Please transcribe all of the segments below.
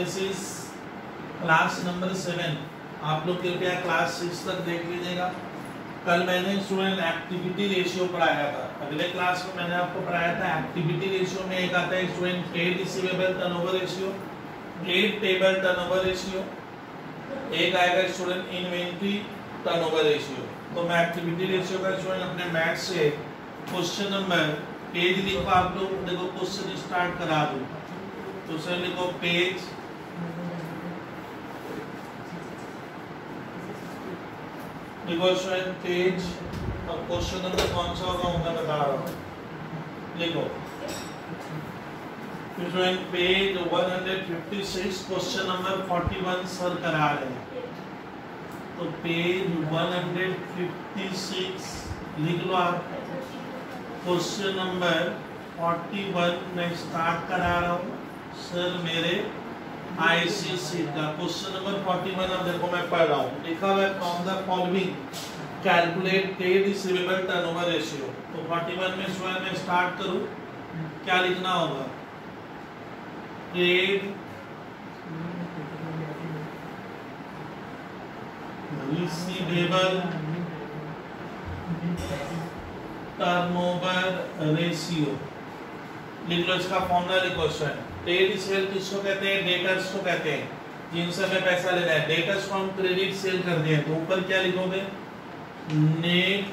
This is class number 7। आप लोग कृपया क्लास 6 तक देख लीजिएगा। कल मैंने स्टूडेंट एक्टिविटी रेशियो पढ़ाया था। अगले क्लास में मैंने आपको पढ़ाया था एक्टिविटी रेशियो में एक आता है student trade receivable turnover ratio, trade payable turnover ratio, एक आएगा स्टूडेंट इन्वेंट्री टर्नओवर रेशियो। तो मैं एक्टिविटी रेशियो का स्टूडेंट अपने मैथ से क्वेश्चन नंबर पेज लिखो। आप लोग देखो क्वेश्चन स्टार्ट करा दो। तो सर लिखो पेज लिखो स्टूडेंट पेज और क्वेश्चन नंबर कौन सा होगा मैं बता रहा हूँ। लिखो student page 156 question number 41 sir करा रहे हैं। तो पेज 156 लिख लो आप। क्वेश्चन नंबर 41 मैं स्टार्ट करा रहा हूँ सर मेरे आईसीसी का। क्वेश्चन नंबर 41 अब देखो मैं पढ़ रहा हूँ। लिखा हुआ है from the following calculate trade receivable turnover ratio. तो 41 में स्वयं मैं स्टार्ट करूँ, क्या लिखना होगा? ट्रेड रिसीवेबल टर्नओवर रेशियो लिख लो। इसका फॉर्मूला लिखो सर। ट्रेड रिसीवेबल किसको कहते हैं? डेटर्स को कहते हैं, जिनसे हमें पैसा लेना है। डेटर्स को हम क्रेडिट सेल कर दिए तो ऊपर क्या लिखोगे? नेट,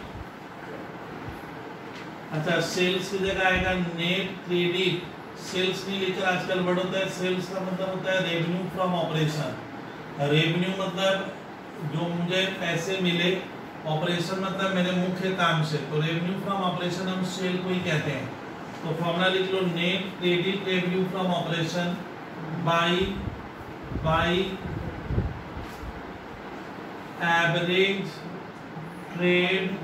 अच्छा सेल्स की जगह आएगा नेट क्रेडिट। सेल्स नहीं लेकर आजकल वर्ड होता है। सेल्स का मतलब होता है रेवेन्यू फ्रॉम ऑपरेशन। रेवेन्यू मतलब जो मुझे पैसे मिले, ऑपरेशन मतलब मेरे मुख्य काम से। तो रेवेन्यू फ्रॉम ऑपरेशन हम सेल को ही कहते हैं। तो फॉर्मूला लिख लो net credit revenue from operation by average trade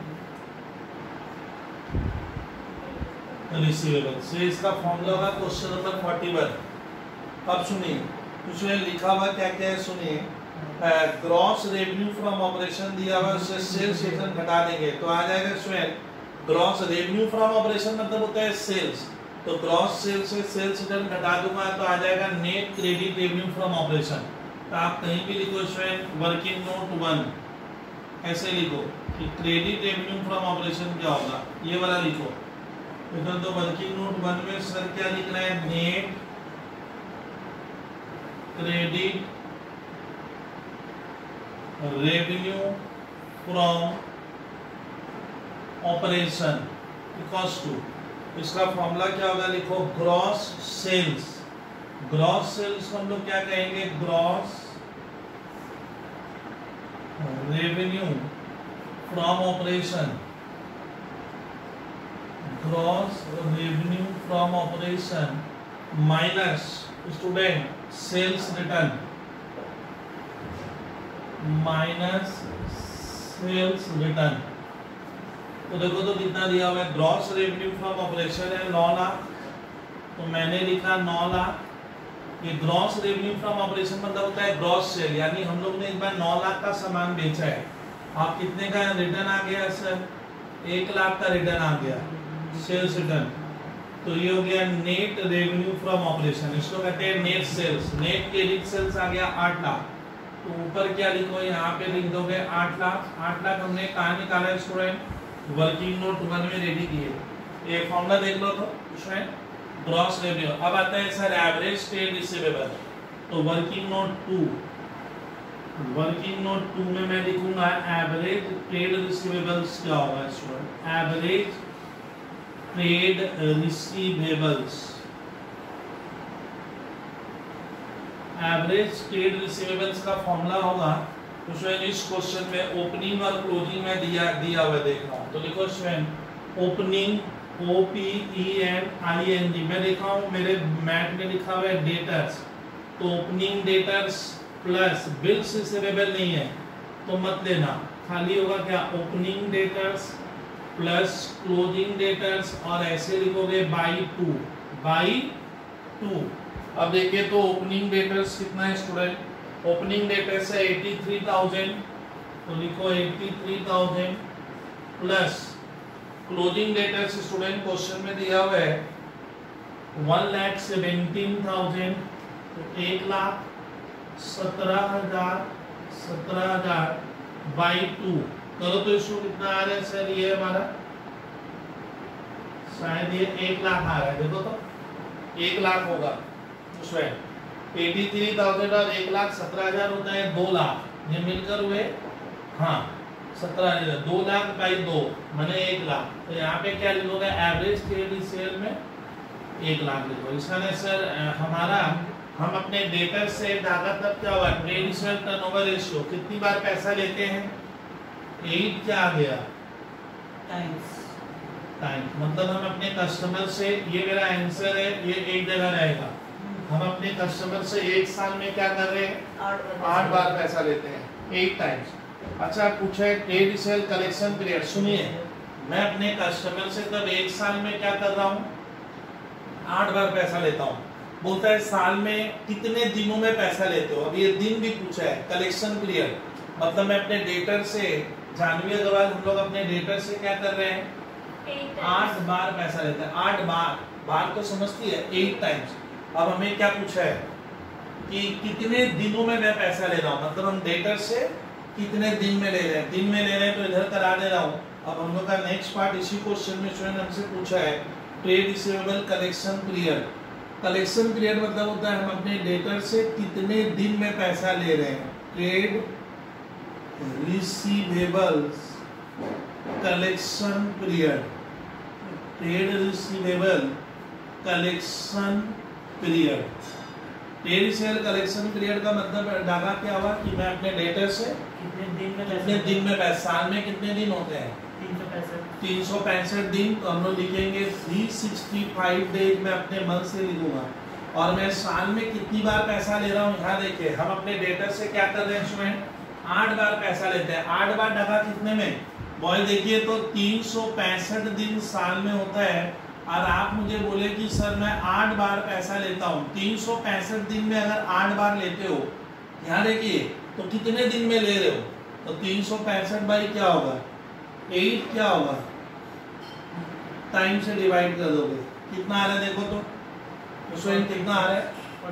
receivable से इसका फॉर्मूला होगा क्वेश्चन नंबर 41। अब सुनिए उसमें लिखा हुआ क्या क्या है सुनिए। ग्रॉस रेवेन्यू फ्रॉम ऑपरेशन दिया हुआ उससे सेल्स रिटर्न घटा देंगे तो आ जाएगा स्वयं ग्रॉस रेवेन्यू फ्रॉम ऑपरेशन मतलब होता है सेल्स। तो ग्रॉस सेल्स से सेल्स रिटर्न घटा दूंगा तो आ जाएगा net credit revenue from operation. तो आप कहीं भी लिखो स्वयं वर्किंग नोट 1 ऐसे लिखो कि क्रेडिट रेवेन्यू फ्रॉम ऑपरेशन क्या होगा, ये वाला लिखो। तो वर्किंग नोट 1 में सर क्या लिख रहा है? Net credit revenue from operation equals to, इसका फॉर्मूला क्या होगा? लिखो ग्रॉस सेल्स। ग्रॉस सेल्स को हम लोग क्या कहेंगे? Gross revenue from operation. Gross revenue from operation minus student sales return minus sales return. तो देखो तो कितना दिया हुआ है? ग्रॉस रेवेन्यू फ्रॉम ऑपरेशन है 9 लाख। तो मैंने लिखा 9 लाख। ये ग्रॉस रेवेन्यू फ्रॉम ऑपरेशन मतलब होता है ग्रॉस सेल, यानी हम लोग ने एक बार 9 लाख का सामान बेचा है। आप कितने का रिटर्न आ गया सर? 1 लाख का रिटर्न आ गया सेल्स रिटर्न। तो ये हो गया नेट रेवेन्यू फ्रॉम ऑपरेशन। इसको कहते हैं net sales. Net credit sales आ गया 8 लाख। तो ऊपर क्या लिखो? यहाँ पे लिख दोगे 8 लाख। 8 लाख हमने कहाँ निकाला है स्टूडेंट? वर्किंग नोट 1 में रेडी किए। ये फॉर्मूला देख लो तो इसमें ग्रॉस रेवेन्यू। अब आता है सर एवरेज ट्रेड रिसीवेबल। तो वर्किंग नोट 2 में मैं लिखूंगा एवरेज ट्रेड रिसीवेबल्स क्या होगा student? Average trade receivables. Average trade receivables का फॉर्मूला होगा तो स्वयं इस क्वेश्चन में ओपनिंग और क्लोजिंग में दिया हुआ देख रहा हूँ। तो लिखो स्वयं ओपनिंग OPENING मैं लिखा हूँ, मेरे मैथ में लिखा हुआ है डेटर्स। तो opening debtors plus bills receivable नहीं है तो मत लेना, खाली होगा क्या? Opening debtors plus closing debtors और ऐसे लिखोगे बाई टू। अब देखिए तो ओपनिंग डेटर्स कितना है स्टूडेंट? ओपनिंग डेटर्स है 83,000। तो लिखो 83,000 plus closing debtors student question में दिया हुआ है 1,17,000। तो 1 लाख 17,000 बाई 2 करो तो इसको कितना आ रहा है सर? ये हमारा शायद ये 1 लाख आ रहा है, देखो तो 1 लाख होगा उसमें 83,000 और 1,17,000 होता है 2 लाख, ये मिलकर हुए हाँ 17,000, 2 लाख बाई 2 माने 1 लाख। तो यहाँ पे क्या लिखोगे? एवरेज ट्रेड सेल में 1 लाख लिखो। इसका सर हमारा हम अपने डेटर से धागा तब क्या हुआ? ट्रेड सेल टर्नओवर रेशियो कितनी बार पैसा लेते हैं? 8 क्या आ गया? टाइम्स। मतलब हम अपने कस्टमर से, ये मेरा आंसर है, ये एक जगह रहेगा। हम अपने कस्टमर से 1 साल में क्या कर रहे हैं? 8 बार पैसा लेते हैं, 8 टाइम्स। अच्छा पूछा है ट्रेड सेल कलेक्शन पीरियड। सुनिए, मैं अपने कस्टमर से तब 1 साल में क्या कर रहा हूँ? 8 बार पैसा लेता हूँ। बोलता है साल में कितने दिनों में पैसा लेते हो? अब ये दिन भी पूछा है, कलेक्शन पीरियड मतलब मैं अपने डेटर से, जानवी अग्रवाल हम लोग अपने डेटर से क्या कर रहे हैं? 8 बार पैसा लेते हैं। 8 बार तो समझती है, 8 टाइम्स। अब हमें क्या पूछा है कि कितने दिनों में मैं पैसा ले रहा हूँ, मतलब हम डेटर से कितने दिन में ले रहे हैं। दिन में ले रहे हैं तो इधर करा दे रहा हूँ। अब हम लोग का नेक्स्ट पार्ट इसी क्वेश्चन में स्टूडेंट हमसे पूछा है trade receivable collection period. Collection period मतलब होता है हम अपने डेटर से कितने दिन में पैसा ले रहे हैं। Trade receivables collection period, trade receivable collection period. Trade receivable collection period का मतलब डागा क्या हुआ कि मैं अपने डेटर से कितने दिन में पैसा, साल में कितने दिन होते हैं? 365 दिन। तो हम लोग लिखेंगे 365 डेज में अपने मन से लिखूंगा। और मैं साल में कितनी बार पैसा ले रहा हूँ? यहाँ देखिए हम अपने डेटर से क्या कर रहे हैं स्टूडेंट? 8 बार पैसा लेते हैं। 8 बार डागा कितने में? बॉय देखिए तो 365 दिन साल में होता है और आप मुझे बोले कि सर मैं 8 बार पैसा लेता हूँ। 365 दिन में अगर 8 बार लेते हो, यहाँ देखिए तो कितने दिन में ले रहे हो? तो 365 बाई क्या होगा? 8 क्या होगा? टाइम से डिवाइड कर दोगे, कितना आ रहा है देखो तो उसमें कितना आ रहा है?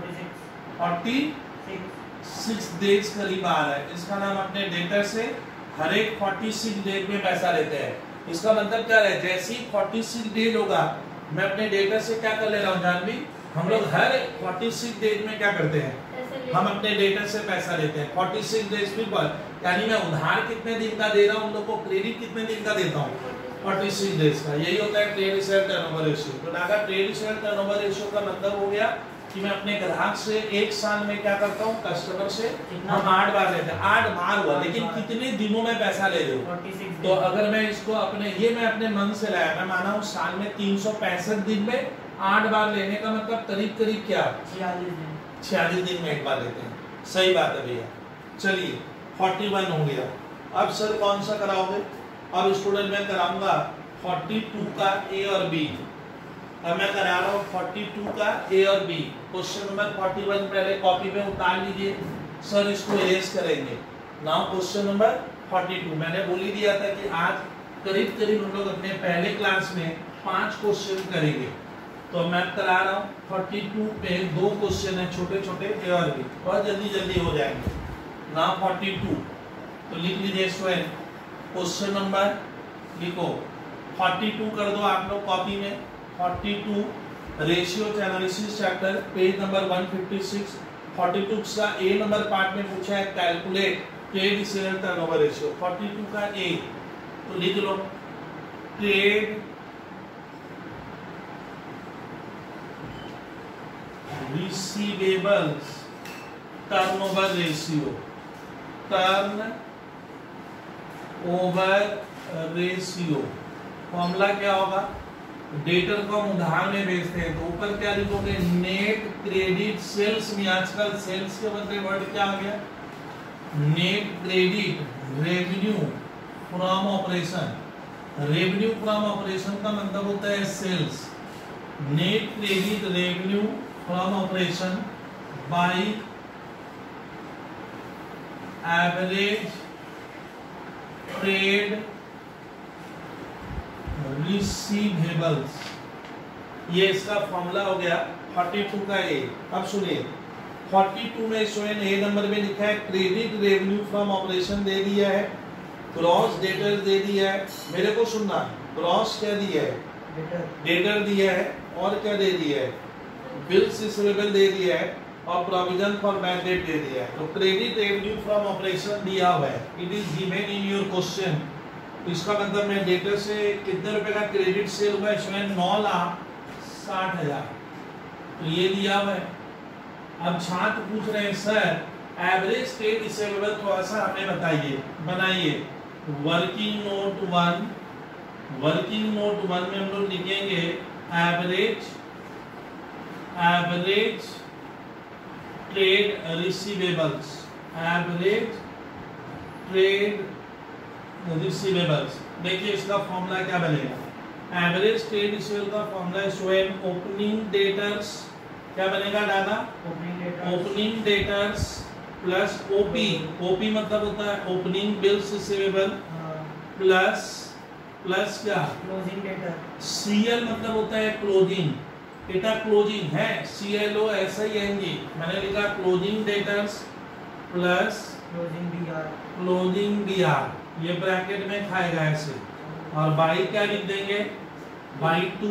46 डेज करीब आ रहा है। इसका नाम अपने डेटर से हर एक 46 डेज में पैसा लेते हैं। इसका मतलब क्या है? जैसे ही 46 डेज होगा मैं अपने डेटर से क्या कर ले रहा हूँ जानवी? हम लोग हर 46 डेज में क्या करते हैं? हम अपने डेटर से पैसा लेते हैं 46 डेज पर। यानी मैं उधार कितने दिन का दे रहा हूँ, उन लोग को क्रेडिट कितने दिन का देता हूँ? 46 डेज का। यही होता है ट्रेड रिसीवेबल टर्नओवर रेशियो। तो नागा ट्रेड रिसीवेबल टर्नओवर रेशियो का मतलब हो गया कि मैं अपने ग्राहक से 1 साल में क्या करता हूँ? कस्टमर से हम 8 बार लेते हैं। 8 बार हुआ, लेकिन कितने दिनों में पैसा ले रहे हो? तो अगर मैं इसको अपने, ये मैं अपने मन से लाया, मैं माना हूँ साल में 365 दिन में 8 बार लेने का मतलब करीब करीब क्या? 46 दिन में 1 बार लेते हैं। सही बात है भैया। चलिए 41 हो गया। अब सर कौन सा कराओगे? अब स्टूडेंट मैं कराऊंगा 42 का ए और बी। अब मैं करा रहा हूँ 42 का ए और बी। क्वेश्चन नंबर 41 पहले कॉपी पे उतार लीजिए। सर इसको इरेज करेंगे। नाउ क्वेश्चन नंबर 42 मैंने बोल ही दिया था कि आज करीब करीब हम लोग अपने पहले क्लास में 5 क्वेश्चन करेंगे। तो मैं करा रहा हूँ 42 पे 2 क्वेश्चन है छोटे छोटे ए और बी, बहुत जल्दी जल्दी हो जाएंगे। नाउ 42 तो लिख लीजिए स्टूडेंट। क्वेश्चन नंबर लिखो 42 कर दो आप लोग कॉपी में। 42 ratio analysis chapter page number 156। 42 का ए नंबर पार्ट में पूछा है calculate trade receivable turnover ratio. 42 का ए तो लिख लो trade receivables turnover ratio, turnover ratio. Formula क्या होगा? डेटर को हम उधार में बेचते हैं तो ऊपर क्या लिखोगे? नेट क्रेडिट सेल्स में, आजकल सेल्स के बदले वर्ड क्या आ गया? Net credit revenue from operation. Revenue from operation का मतलब होता है sales. Net credit revenue from operation by average trade receivables, ये इसका फॉर्मूला हो गया 42 का ए। अब सुनिए 42 में स्वयं ए नंबर में लिखा है क्रेडिट रेवेन्यू फ्रॉम ऑपरेशन दे दिया है, ग्रॉस डेटर दे दिया है। मेरे को सुनना, ग्रॉस क्या दिया है? डेटर दिया है, और क्या दे दिया है? बिल्स रिसीवेबल दे दिया है, और प्रोविजन फॉर बैड डेट दे दिया है। तो क्रेडिट रेवेन्यू फ्रॉम ऑपरेशन दिया हुआ है, it is given in your question. इसका मतलब मैं डेटर से कितने रुपए का क्रेडिट सेल हुआ है? इसमें 9,60,000, तो ये दिया हुआ है। अब छात्र पूछ रहे हैं सर एवरेज ट्रेड रिसीवेबल थोड़ा सा हमें बताइए, बनाइए। वर्किंग नोट वन में हम लोग लिखेंगे average trade receivables, average trade receivables. देखिए इसका फॉर्मूला क्या बनेगा? एवरेज ट्रेड रिसीवेबल का फॉर्मूला है स्वयं ओपनिंग डेटर्स, क्या बनेगा दादा? Opening debtors plus OP, OP मतलब होता है ओपनिंग बिल्स रिसीवेबल, प्लस क्या? Closing debtor. सीएल मतलब होता है क्लोजिंग, डेटा क्लोजिंग है, CLO ऐसा ही आएंगी। मैंने लिखा closing debtors plus closing BR, ये ब्रैकेट में खाएगा ऐसे, और बाई क्या लिख देंगे? By two.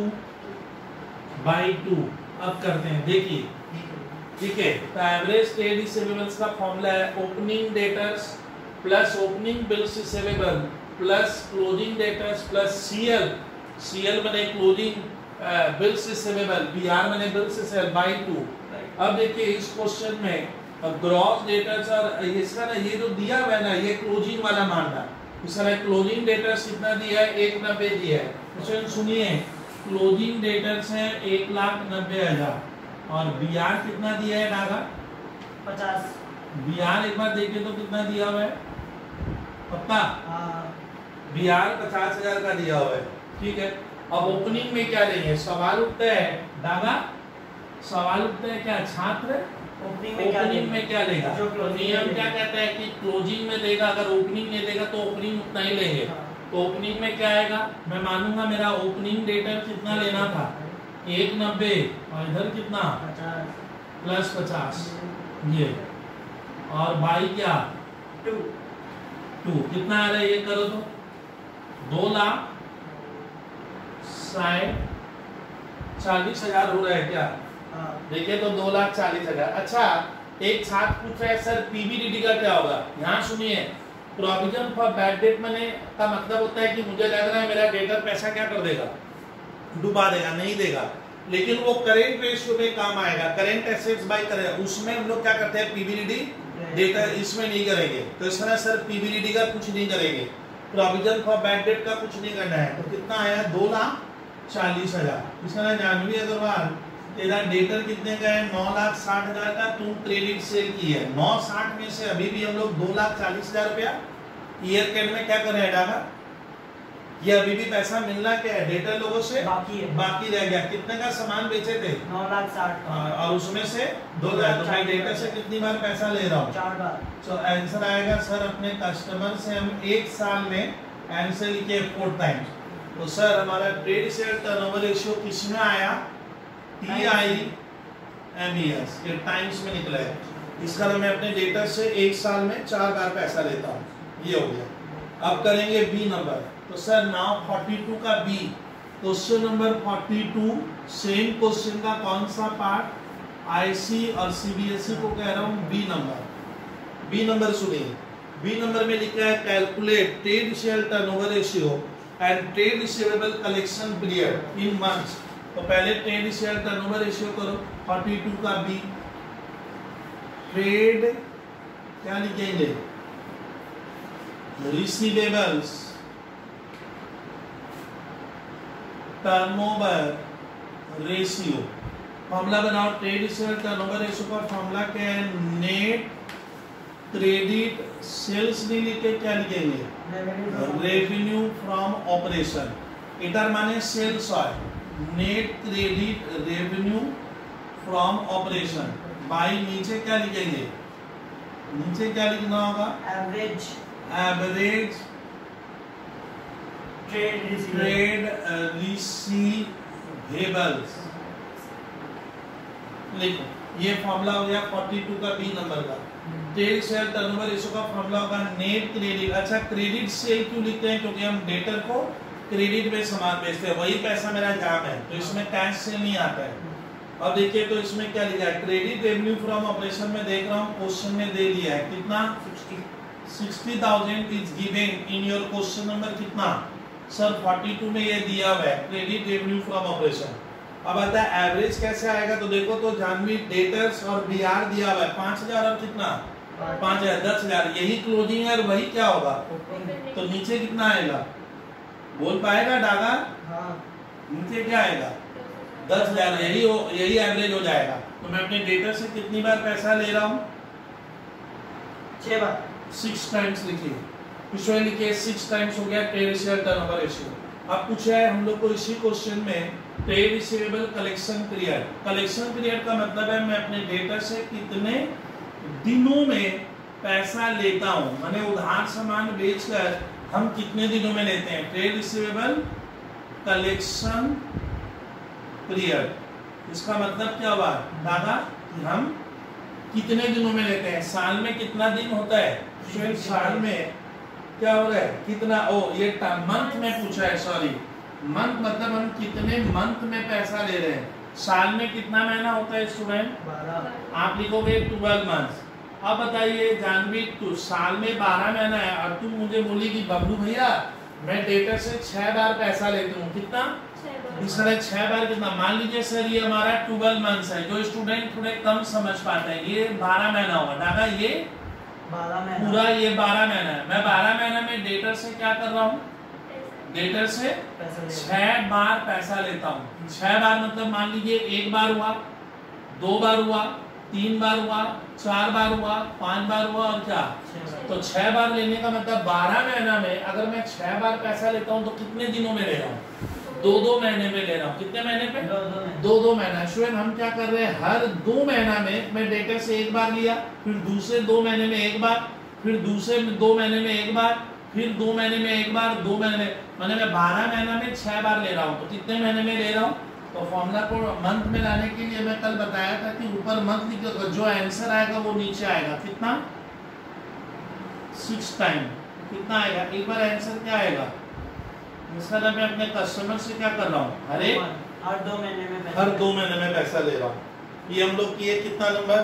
अब करते हैं, देखिए ठीक है। तो एवरेज ट्रेड रिसीवेबल्स का फॉर्मूला है opening debtors plus opening bills receivable plus closing debtors plus CL बने क्लोजिंग बिल्स रिसीवेबल, BR बने बिल्स रिसीवेबल बाय 2। अब देखिए इस क्वेश्चन में ग्रॉस डेटर्स और इसका ना ये जो दिया हुआ है ना, ये क्लोजिंग वाला मानना। इसका क्लोजिंग डेटर्स कितना दिया है? 1,90,000 दिया है। क्वेश्चन सुनिए, क्लोजिंग डेटर्स है 1,90,000 और BR कितना दिया है दादा? 50। BR एक बार देखिए तो कितना दिया हुआ है पप्पा? BR 50,000 का दिया हुआ है, ठीक है। अब ओपनिंग में क्या लेंगे? सवाल उठता है दादा, सवाल उठता है क्या छात्र? ओपनिंग में क्या लेगा? तो नियम क्या कहता है कि क्लोजिंग में देगा, अगर ओपनिंग में देगा तो ओपनिंग उतना ही लेंगे। तो ओपनिंग में क्या आएगा? मैं मानूंगा मेरा ओपनिंग डेटर कितना लेना था? 1,90,000 और इधर कितना? 50 प्लस 50 ये, और बाई क्या? 2 कितना आ रहा है? ये करो तो 2,40,000 हो रहा है क्या? देखिए तो 2,40,000। अच्छा, एक छात्र पूछ रहा है सर PBDD का क्या होगा? यहाँ सुनिए, प्रोविजन फॉर बैड डेट मने का मतलब होता है कि मुझे लग रहा है मेरा डेटर पैसा क्या कर देगा? डुबा देगा, नहीं देगा, लेकिन वो करेंट रेशियो में काम आएगा, करेंट एसेट्स बाय करेगा। उसमें हम लोग क्या करते हैं? PBDD डेटर इसमें नहीं करेंगे। तो इस तरह सर PBDD का कुछ नहीं करेंगे, प्रोविजन फॉर बैड डेट का कुछ नहीं करना है। तो कितना आया? 2,40,000। इसका जानवी अग्रवाल तेरा डेटर कितने का है? 9,60,000 का तू क्रेडिट सेल की है। 9,60 में से अभी भी हम लोग 2,40,000 रुपया ईयर के एंड में क्या कर रहे हैं डाला? ये अभी भी पैसा मिलना क्या है? डेटर लोगों से बाकी रह गया। कितने का सामान बेचे थे? 9,60,000 और उसमें से 2,000। तो मैं डेटर से कितनी बार पैसा ले रहा हूँ? 4 बार। तो आंसर आएगा सर अपने कस्टमर से हम एक साल में आंसर लिखे 4 टाइम्स। तो सर हमारा ट्रेड सेल टर्नओवर रेशियो किसमें आया? TIMES के टाइम्स में निकला है। इसका मैं अपने डेटा से एक साल में 4 बार पैसा लेता हूँ। ये हो गया। अब करेंगे B नंबर। तो सर नाउ 42 का B, question number 42 same question का कौन सा पार्ट? IC और CBSE को कह रहा हूँ B नंबर। B नंबर सुनिए, B नंबर में लिखा है calculate trade sale turnover ratio and trade receivable collection period in months. तो पहले ट्रेड रिसीवेबल टर्नओवर रेशियो करो। 42 का B, ट्रेड क्या लिखेंगे? Receivables turnover ratio. फॉर्मूला बनाओ, ट्रेड रिसीवेबल टर्नओवर रेशियो का फॉर्मूला क्या है? नेट क्रेडिट सेल्स नहीं लिखे, क्या लिखेंगे? Revenue from operation. इधर माने सेल्स है, net credit revenue from operation by नीचे क्या लिखेंगे? नीचे क्या लिखना होगा? एवरेज ट्रेड रिसीवेबल्स लिखो। ये फॉर्मूला हो गया 42 का बी नंबर का। ट्रेड शेयर टर्नओवर रेशियो का फॉर्मूला होगा नेट क्रेडिट। अच्छा, क्रेडिट सेल क्यों लिखते हैं? क्योंकि हम डेटर को क्रेडिट में सामान बेचते हैं, वही पैसा मेरा जाम है, तो इसमें कैश सेल नहीं आता है। अब देखिए तो इसमें क्या लिखा है, क्रेडिट रेवेन्यू फ्रॉम ऑपरेशन में देख रहा हूँ क्वेश्चन में दे दिया है कितना 60,000 is given in your question number कितना सर 42 में ये दिया हुआ है क्रेडिट रेवेन्यू फ्रॉम ऑपरेशन। अब आता है एवरेज कैसे आएगा, तो देखो तो जानवी डेटर्स और बीआर दिया हुआ है 5,000 और कितना 5,000 10,000, यही क्लोजिंग है और वही क्या होगा, तो नीचे कितना आएगा बोल पाएगा डागा? हाँ। नीचे क्या आएगा 10,000, यही एवरेज हो जाएगा। तो मैं अपने डेटर से कितनी बार पैसा ले रहा हूँ 6 बार, 6 टाइम्स लिखिए, इसमें लिखिए 6 टाइम्स हो गया ट्रेड शेयर टर्नओवर रेशियो। अब पूछा है हम लोग को इसी क्वेश्चन में trade receivable collection period. Collection period का मतलब है मैं अपने डेटर से कितने दिनों में पैसा लेता हूँ, माने उधार सामान बेचकर हम कितने दिनों में लेते हैं। ट्रेड रिसीवेबल कलेक्शन पीरियड इसका मतलब क्या हुआ दादा कि हम कितने दिनों में लेते हैं, साल में कितना दिन होता है, साल में क्या हो रहा है कितना, ओ ये मंथ में पूछा है, सॉरी मंथ मतलब हम कितने मंथ में पैसा ले रहे हैं। साल में कितना महीना होता है स्टूडेंट 12, आप लिखोगे 12 मंथ। अब बताइए जानवी तू साल में 12 महीना है और तुम मुझे बोली कि बबलू भैया मैं डेटर से 6 बार पैसा लेती हूँ, कितना सर 6 बार कितना, मान लीजिए सर ये हमारा 12 मंथ्स है, जो स्टूडेंट थोड़े कम समझ पाते हैं ये 12 महीना होगा दादा, ये 12 महीना पूरा ये 12 महीना है। मैं 12 महीना में डेटर से क्या कर रहा हूँ, डेटर से 6 बार पैसा लेता हूँ। 6 बार मतलब मान लीजिए 1 बार हुआ, 2 बार हुआ, 3 बार हुआ, 4 बार हुआ, 5 बार हुआ और क्या, तो 6 बार लेने का मतलब 12 महीना में अगर मैं 6 बार पैसा लेता हूँ तो कितने दिनों में ले रहा हूँ, 2-2 महीने में ले रहा हूँ। कितने महीने पे 2-2 महीना। स्टूडेंट हम क्या कर रहे हैं, हर 2 महीना में मैं डेटर से 1 बार लिया, फिर दूसरे 2 महीने में 1 बार, फिर दूसरे 2 महीने में 1 बार, फिर 2 महीने में 1 बार, 2 महीने में, मैंने मैं 12 महीना में 6 बार ले रहा हूँ, तो कितने महीने में ले रहा हूँ। तो फॉर्मूला को मंथ में लाने के लिए मैं कल बताया था कि ऊपर मंथ लिखो, जो आंसर आएगा वो नीचे आएगा, कितना 6 टाइम, कितना आएगा एक बार आंसर क्या आएगा। इसका मैं अपने कस्टमर से क्या कर रहा हूँ, हर 2 महीने में हर 2 महीने में पैसा ले रहा हूँ। ये हम लोग किए कितना नंबर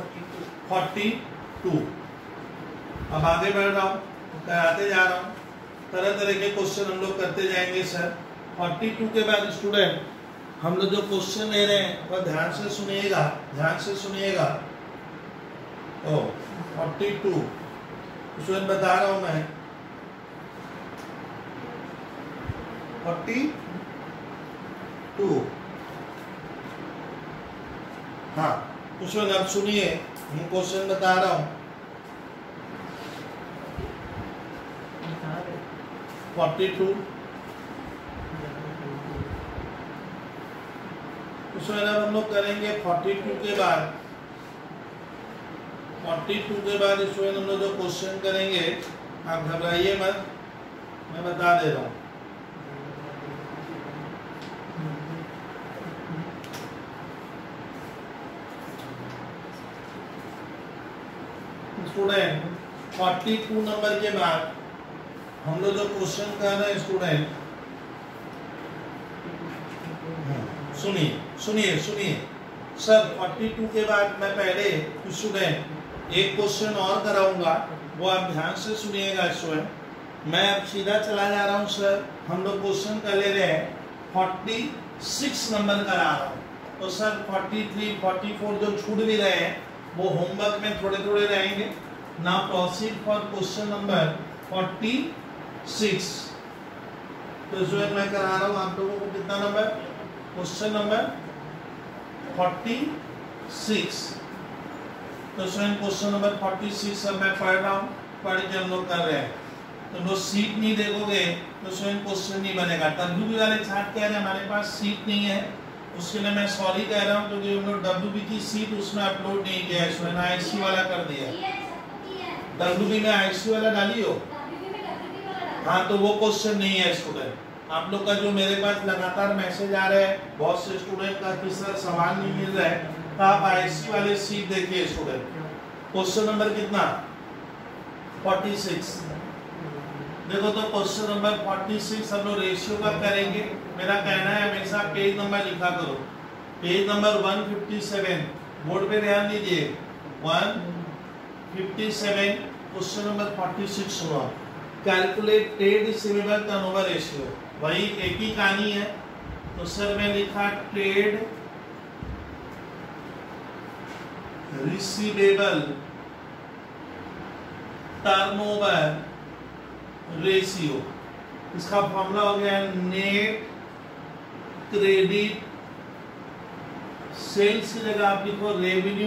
42। अब आगे बढ़ रहा हूँ, कराते जा रहा हूँ, तरह तरह के क्वेश्चन हम लोग करते जाएंगे सर। 42 के बाद स्टूडेंट हम लोग जो क्वेश्चन ले रहे हैं वह ध्यान से सुनिएगा, ध्यान से सुनिएगा। ओ 42 स्टूडेंट बता रहा हूँ मैं 42। हाँ क्वेश्चन अब सुनिए, मैं क्वेश्चन बता रहा हूँ 42। उसमें अब हम लोग करेंगे 42 के बाद, 42 के बाद इसमें हम लोग जो क्वेश्चन करेंगे आप घबराइए मत, मैं बता दे रहा हूँ। स्टूडेंट 42 नंबर के बाद हम लोग जो क्वेश्चन कर रहे हैं स्टूडेंट, सुनिए सुनिए सुनिए सर 42 के बाद मैं पहले स्टूडेंट एक क्वेश्चन और कराऊंगा, वो आप ध्यान से सुनिएगा स्टूडेंट। मैं अब सीधा चला जा रहा हूँ सर, हम लोग क्वेश्चन कर ले रहे हैं 46 नंबर करा रहा हूँ, तो सर 43 44 जो छूट भी रहे हैं वो होमवर्क में थोड़े थोड़े रहेंगे ना। Proceed for question number 46। तो जो मैं करा रहा हूँ आप लोगों को कितना नंबर, क्वेश्चन नंबर 46। तो स्वयं क्वेश्चन नंबर 46 अब मैं पढ़ रहा हूँ, पढ़ के हम लोग कर रहे हैं। तो लोग सीट नहीं देखोगे तो स्वयं क्वेश्चन नहीं बनेगा। डब्ल्यूबी वाले छात्र कह रहे हैं हमारे पास सीट नहीं है, उसके लिए मैं सॉरी कह रहा हूँ क्योंकि हम लोग डब्ल्यूबी की सीट उसमें अपलोड नहीं किया है, स्वयं आईसी वाला कर दिया। डब्ल्यूबी में आईसी वाला डाली हो, हाँ तो वो क्वेश्चन नहीं है स्टूडेंट। आप लोग का जो मेरे पास लगातार मैसेज आ रहे हैं बहुत से स्टूडेंट का कि सर सवाल नहीं मिल रहा है, तो आप आईसी वाले सीट देखिए स्टूडेंट, क्वेश्चन नंबर कितना 46। देखो तो क्वेश्चन नंबर 46 हम लोग रेशियो का करेंगे। मेरा कहना है हमेशा पेज नंबर लिखा करो। पेज नंबर 157, बोर्ड पे ध्यान दीजिए, 157 क्वेश्चन नंबर 46 हुआ। Calculate trade receivable turnover ratio, वही एक ही कहानी है। तो सर मैं लिखा ट्रेड रिसीवेबल टर्नओवर रेशियो, इसका फॉर्मूला हो गया नेट क्रेडिट सेल्स की जगह आप लिखो रेवेन्यू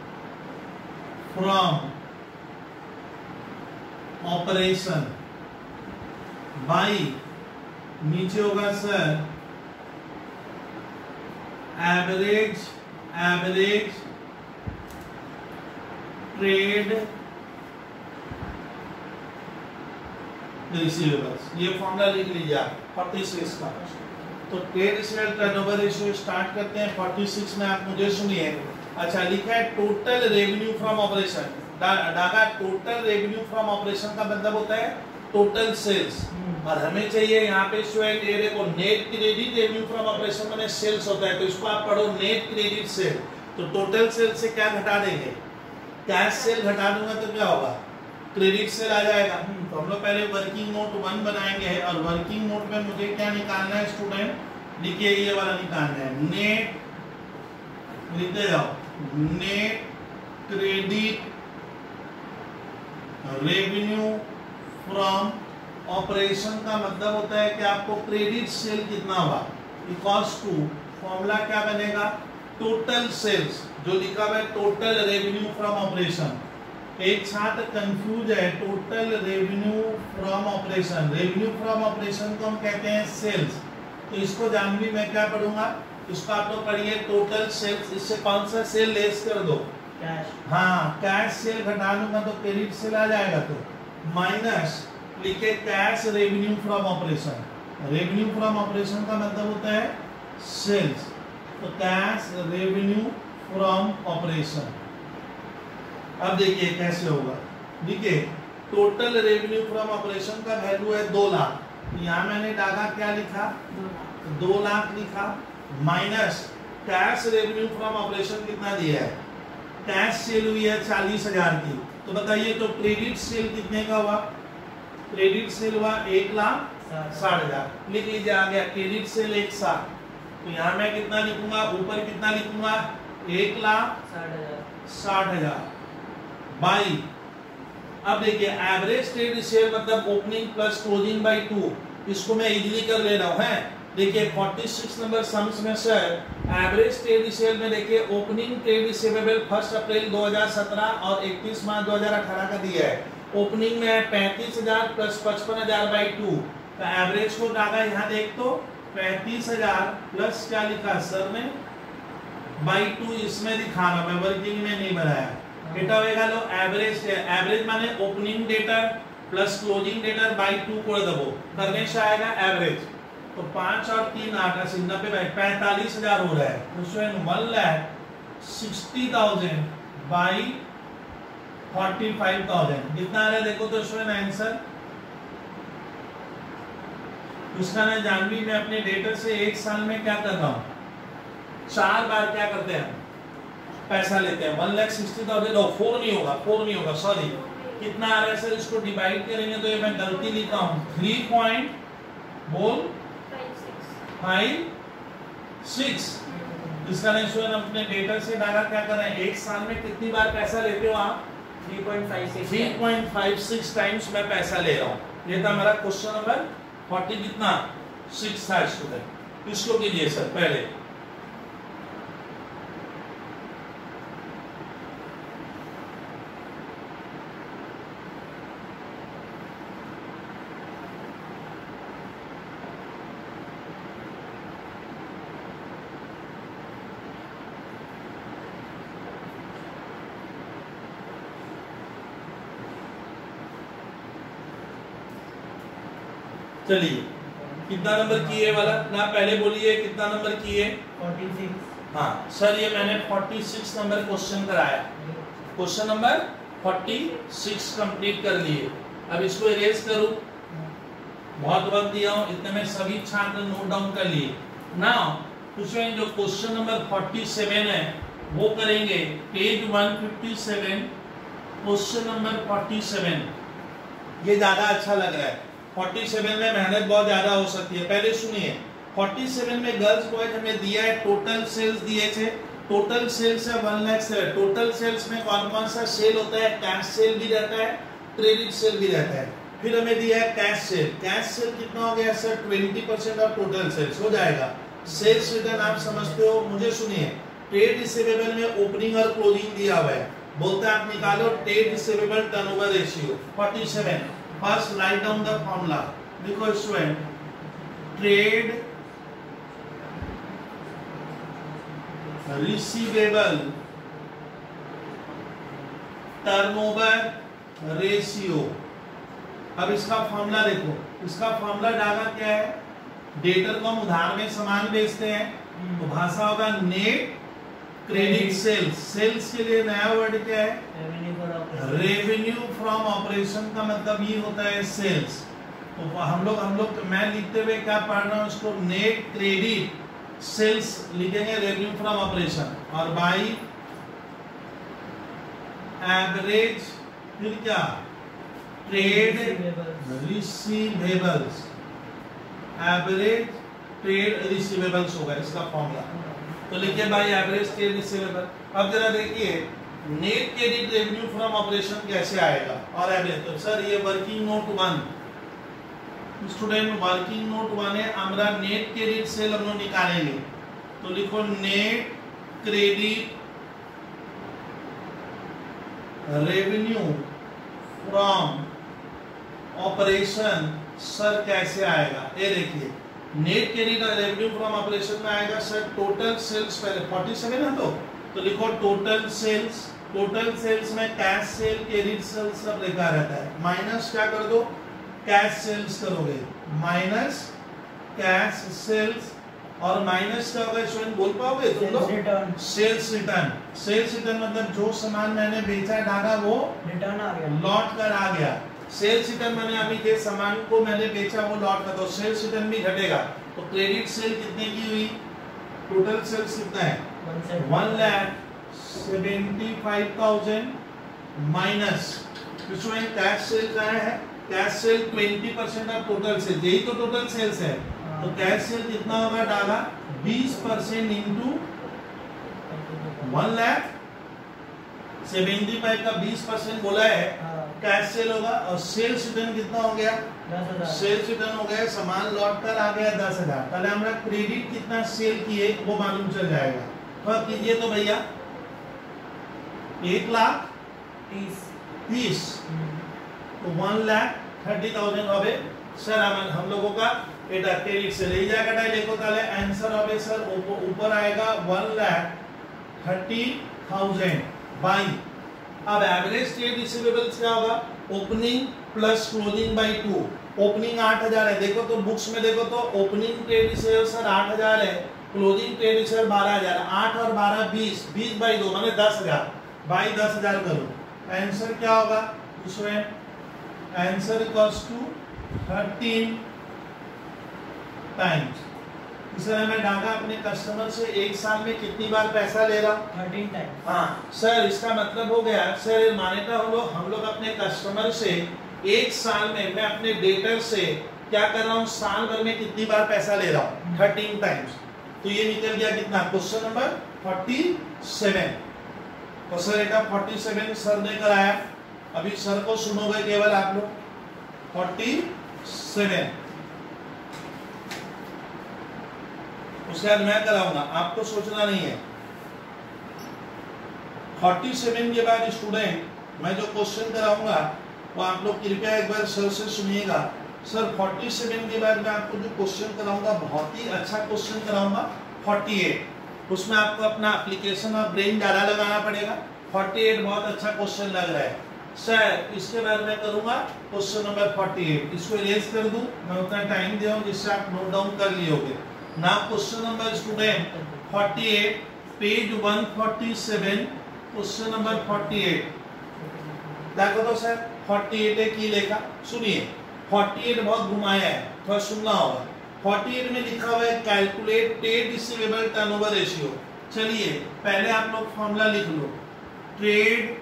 फ्रॉम ऑपरेशन बाई, नीचे होगा सर एवरेज ट्रेड रिसीवेबल्स, ये फॉर्मूला लिख लीजिए आप 46 का। तो trade receivable turnover ratio start करते हैं 46 में। आप मुझे सुनिए। अच्छा लिखा है टोटल रेवेन्यू फ्रॉम ऑपरेशन। डागा टोटल रेवेन्यू फ्रॉम ऑपरेशन का मतलब होता है टोटल सेल्स, और हमें चाहिए यहाँ पे स्टूडेंट ये देखो net credit revenue from operation में सेल्स होता है, तो इसको आप पढ़ो नेट क्रेडिट सेल। तो टोटल सेल से क्या घटा देंगे, कैश सेल घटा दूंगा तो क्या होगा, क्रेडिट सेल आ जाएगा। तो हम लोग पहले वर्किंग नोट 1 बनाएंगे, और वर्किंग नोट में मुझे क्या निकालना है स्टूडेंट, देखिए ये वाला निकालना है नेट, लिखते जाओ net credit revenue from operation का मतलब होता है कि आपको क्रेडिट सेल कितना हुआ, इक्वल्स टू फॉर्मूला क्या बनेगा टोटल सेल्स, जो लिखा हुआ है टोटल रेवेन्यू फ्रॉम ऑपरेशन। एक छात्र कंफ्यूज है, total revenue from operation, revenue from operation को हम कहते हैं सेल्स। तो इसको जानवी मैं क्या पढ़ूंगा, इसको आप लोग पढ़िए टोटल सेल्स। इससे कौन सा सेल लेस कर दो, कैश। हाँ कैश सेल घटा दूंगा तो क्रेडिट सेल आ जाएगा, तो माइनस लिखे cash revenue from operation. Revenue from operation का मतलब होता है सेल्स, तो कैश रेवेन्यू फ्रॉम ऑपरेशन। अब देखिए कैसे होगा, देखिए टोटल रेवेन्यू फ्रॉम ऑपरेशन का वैल्यू है 2 लाख, यहाँ मैंने डागा क्या लिखा 2 लाख लिखा, minus cash revenue from operation कितना दिया है, कैश सेल हुई है 40,000 की। तो बताइए तो क्रेडिट सेल कितने का हुआ, क्रेडिट सेल हुआ 1,60,000। लिख लीजिए आ गया क्रेडिट सेल 1,60,000। तो यहाँ मैं कितना लिखूंगा, ऊपर कितना लिखूंगा 1,60,000 बाई, अब देखिए एवरेज ट्रेड सेल मतलब ओपनिंग प्लस क्लोजिंग बाई 2, इसको मैं इजीली कर ले रहा हूँ है। देखिए 46 नंबर सम्स में सर एवरेज ट्रेड सेल में देखिए ओपनिंग ट्रेड रिसीवेबल 1 अप्रैल 2017 और 31 मार्च 2018 का दिया है। ओपनिंग में 35,000 प्लस 55,000 बाई 2, तो एवरेज को डागा यहाँ देख तो 35,000 प्लस क्या लिखा सर ने बाई 2, इसमें दिखाना मैं वर्किंग में नहीं बनाया। এটা হয়ে গেল एवरेज, एवरेज माने opening debtor plus closing debtor by 2 করে দেব, करने से आएगा एवरेज। तो 5 और 3 8 80 90 बाई 45,000 हो रहा है, तो स्वयं 1,60,000 बाई 45,000 कितना आ रहा है देखो तो स्वयं आंसर। उसका ना जानवी मैं अपने डेटर से 1 साल में क्या कर रहा हूँ, 4 बार क्या करते हैं पैसा लेते हैं। 1,60,000 4 नहीं होगा सॉरी, कितना आ रहा है सर, इसको डिवाइड करेंगे तो ये मैं गलती लिखा हूँ 3.56। इसका नहीं अपने डेटा से डाला क्या कर रहे हैं, 1 साल में कितनी बार पैसा लेते हो आप, 3.56 टाइम्स मैं पैसा ले रहा हूँ। ये था हमारा क्वेश्चन नंबर 40 कितना 6 था स्टूडेंट। इसको कीजिए सर पहले, चलिए कितना नंबर की है वाला ना, पहले बोलिए कितना नंबर की है हाँ सर ये मैंने 46 नंबर क्वेश्चन कराया, क्वेश्चन नंबर 46 कंप्लीट कर लिए। अब इसको इरेज करूं, बहुत वक्त दिया हूं, इतने में सभी छात्र नोट डाउन कर लिए। नाउ उसमें जो क्वेश्चन नंबर 47 है वो करेंगे पेज 157, क्वेश्चन नंबर 47। ये ज्यादा अच्छा लग रहा है, 47 में मेहनत बहुत ज्यादा हो सकती है। पहले सुनिए, 47 में गर्ल्स बॉयज हमें दिया है, टोटल सेल्स दिए थे, टोटल सेल्स है 1 लाख से। टोटल सेल्स में कौन कौन सा सेल होता है? कैश सेल भी रहता है, क्रेडिट सेल भी रहता है। फिर हमें दिया है कैश सेल, कैश सेल कितना हो गया सर? 20% ऑफ टोटल सेल्स हो जाएगा। सेल्स रिटर्न आप समझते हो, मुझे सुनिए, ट्रेड रिसीवेबल में ओपनिंग और क्लोजिंग दिया हुआ है, बोलते हैं आप निकालो trade receivable turnover ratio 47। First write down the formula, देखो student, trade receivable turnover ratio. अब इसका फॉर्मूला देखो, इसका फॉर्मूला डाला क्या है? डेटर को हम उधार में सामान बेचते हैं तो भाषा होगा नेट क्रेडिट सेल्स। सेल्स के लिए नया वर्ड क्या है? रेवेन्यू फ्रॉम ऑपरेशन का मतलब ये होता है सेल्स। तो हम लोग मैं लिखते हुए क्या पढ़ रहा हूँ इसको? नेट क्रेडिट सेल्स लिखेंगे, रेवेन्यू फ्रॉम ऑपरेशन, और बाई एवरेज, फिर क्या? Trade receivables, average trade receivables होगा इसका फॉर्मूला। तो लिखिए बाय एवरेज ट्रेड रिसीवेबल। अब जरा देखिए net credit revenue from operation कैसे आएगा और एवरेज। तो सर ये working note 1, student working note 1 है, আমরা नेट क्रेडिट सेल हम लोग निकालेंगे। तो लिखो net credit revenue from operation sir कैसे आएगा? ये देखिए net credit revenue from operation में आएगा सर टोटल सेल्स, पहले 47 है तो लिखो टोटल सेल्स। टोटल सेल्स में कैश सेल, क्रेडिट सेल्स सब लिखा रहता है, माइनस क्या कर दो? कैश सेल्स करोगे, माइनस कैश सेल्स, और माइनस क्या होगा स्टूडेंट बोल पाओगे तुम लोग? Sales return. सेल्स रिटर्न मतलब जो सामान मैंने बेचा डाला वो रिटर्न आ गया, लौट कर आ गया। सेल्स रिटर्न मैंने अभी के सामान को मैंने बेचा वो लौट कर, तो सेल्स रिटर्न भी घटेगा। तो क्रेडिट सेल कितने की हुई? टोटल सेल्स कितना है? 1,75,000 माइनस इसमें कैश सेल क्या है? Cash sale 20% of total sale, यही तो टोटल सेल्स है। तो कैश सेल कितना होगा डाला? 20% इंटू 1,75,000 का 20% बोला है, कैश सेल होगा। और सेल्स रिटर्न कितना हो गया? 10,000। सेल्स रिटर्न हो गया, सामान लौट कर आ गया 10,000। पहले हमारा क्रेडिट कितना सेल किए वो मालूम चल जाएगा। तो कीजिए तो भैया 1,30,000 तो 1,30,000 হবে सर हम लोगों का এটা क्रेडिट से ले জায়গাটায় লেখো তাহলে आंसर হবে सर ऊपर आएगा 1,30,000 बाई। अब एवरेज ट्रेड रिसीवेबल्स क्या होगा? Opening plus closing by 2। Opening 8,000 है, देखो तो बुक्स में देखो तो ओपनिंग ट्रेड रिसीवेबल सर 8,000 है, क्लोजिंग ट्रेड रिसीवेबल 12,000। 8 और 12 20, 20 बाई 2 माने 10,000 बाई 10,000 करो। आंसर क्या होगा इसमें? Answer equals to 13 times. Sir मैं डाटा अपने कस्टमर से एक साल में कितनी बार पैसा ले रहा हूँ? 13 टाइम। हाँ सर इसका मतलब हो गया सर मानेगा हम लोग अपने कस्टमर से एक साल में, मैं अपने डेटर से क्या कर रहा हूँ? साल भर में कितनी बार पैसा ले रहा हूँ? 13 टाइम्स। तो ये निकल गया कितना? Question number 47। तो सर एटा 47 सर ने कराया, अभी सर को सुनोगे केवल आप लोग। 47 उसके बाद मैं कराऊंगा, आपको सोचना नहीं है। 47 के बाद स्टूडेंट मैं जो क्वेश्चन कराऊंगा वो आप लोग कृपया एक बार सर से सुनिएगा। सर 47 के बाद मैं आपको जो क्वेश्चन कराऊंगा बहुत ही अच्छा क्वेश्चन कराऊंगा। 48 उसमें आपको अपना एप्लीकेशन और ब्रेन ज़्यादा लगाना पड़ेगा। 48 बहुत अच्छा क्वेश्चन लग रहा है सर। इसके बाद मैं करूंगा क्वेश्चन नंबर 48, इसको इरेज कर दूं, मैं उतना टाइम दे रहा हूं जिससे आप नोट डाउन कर लियोगे। Now question number student 48 page 147 question number 48 देखो तो सर 48 है की लेखा सुनिए 48 बहुत घुमाया है थोड़ा सुनना होगा 48 में लिखा हुआ है calculate trade receivable turnover ratio चलिए पहले आप लोग फॉर्मूला लिख लो trade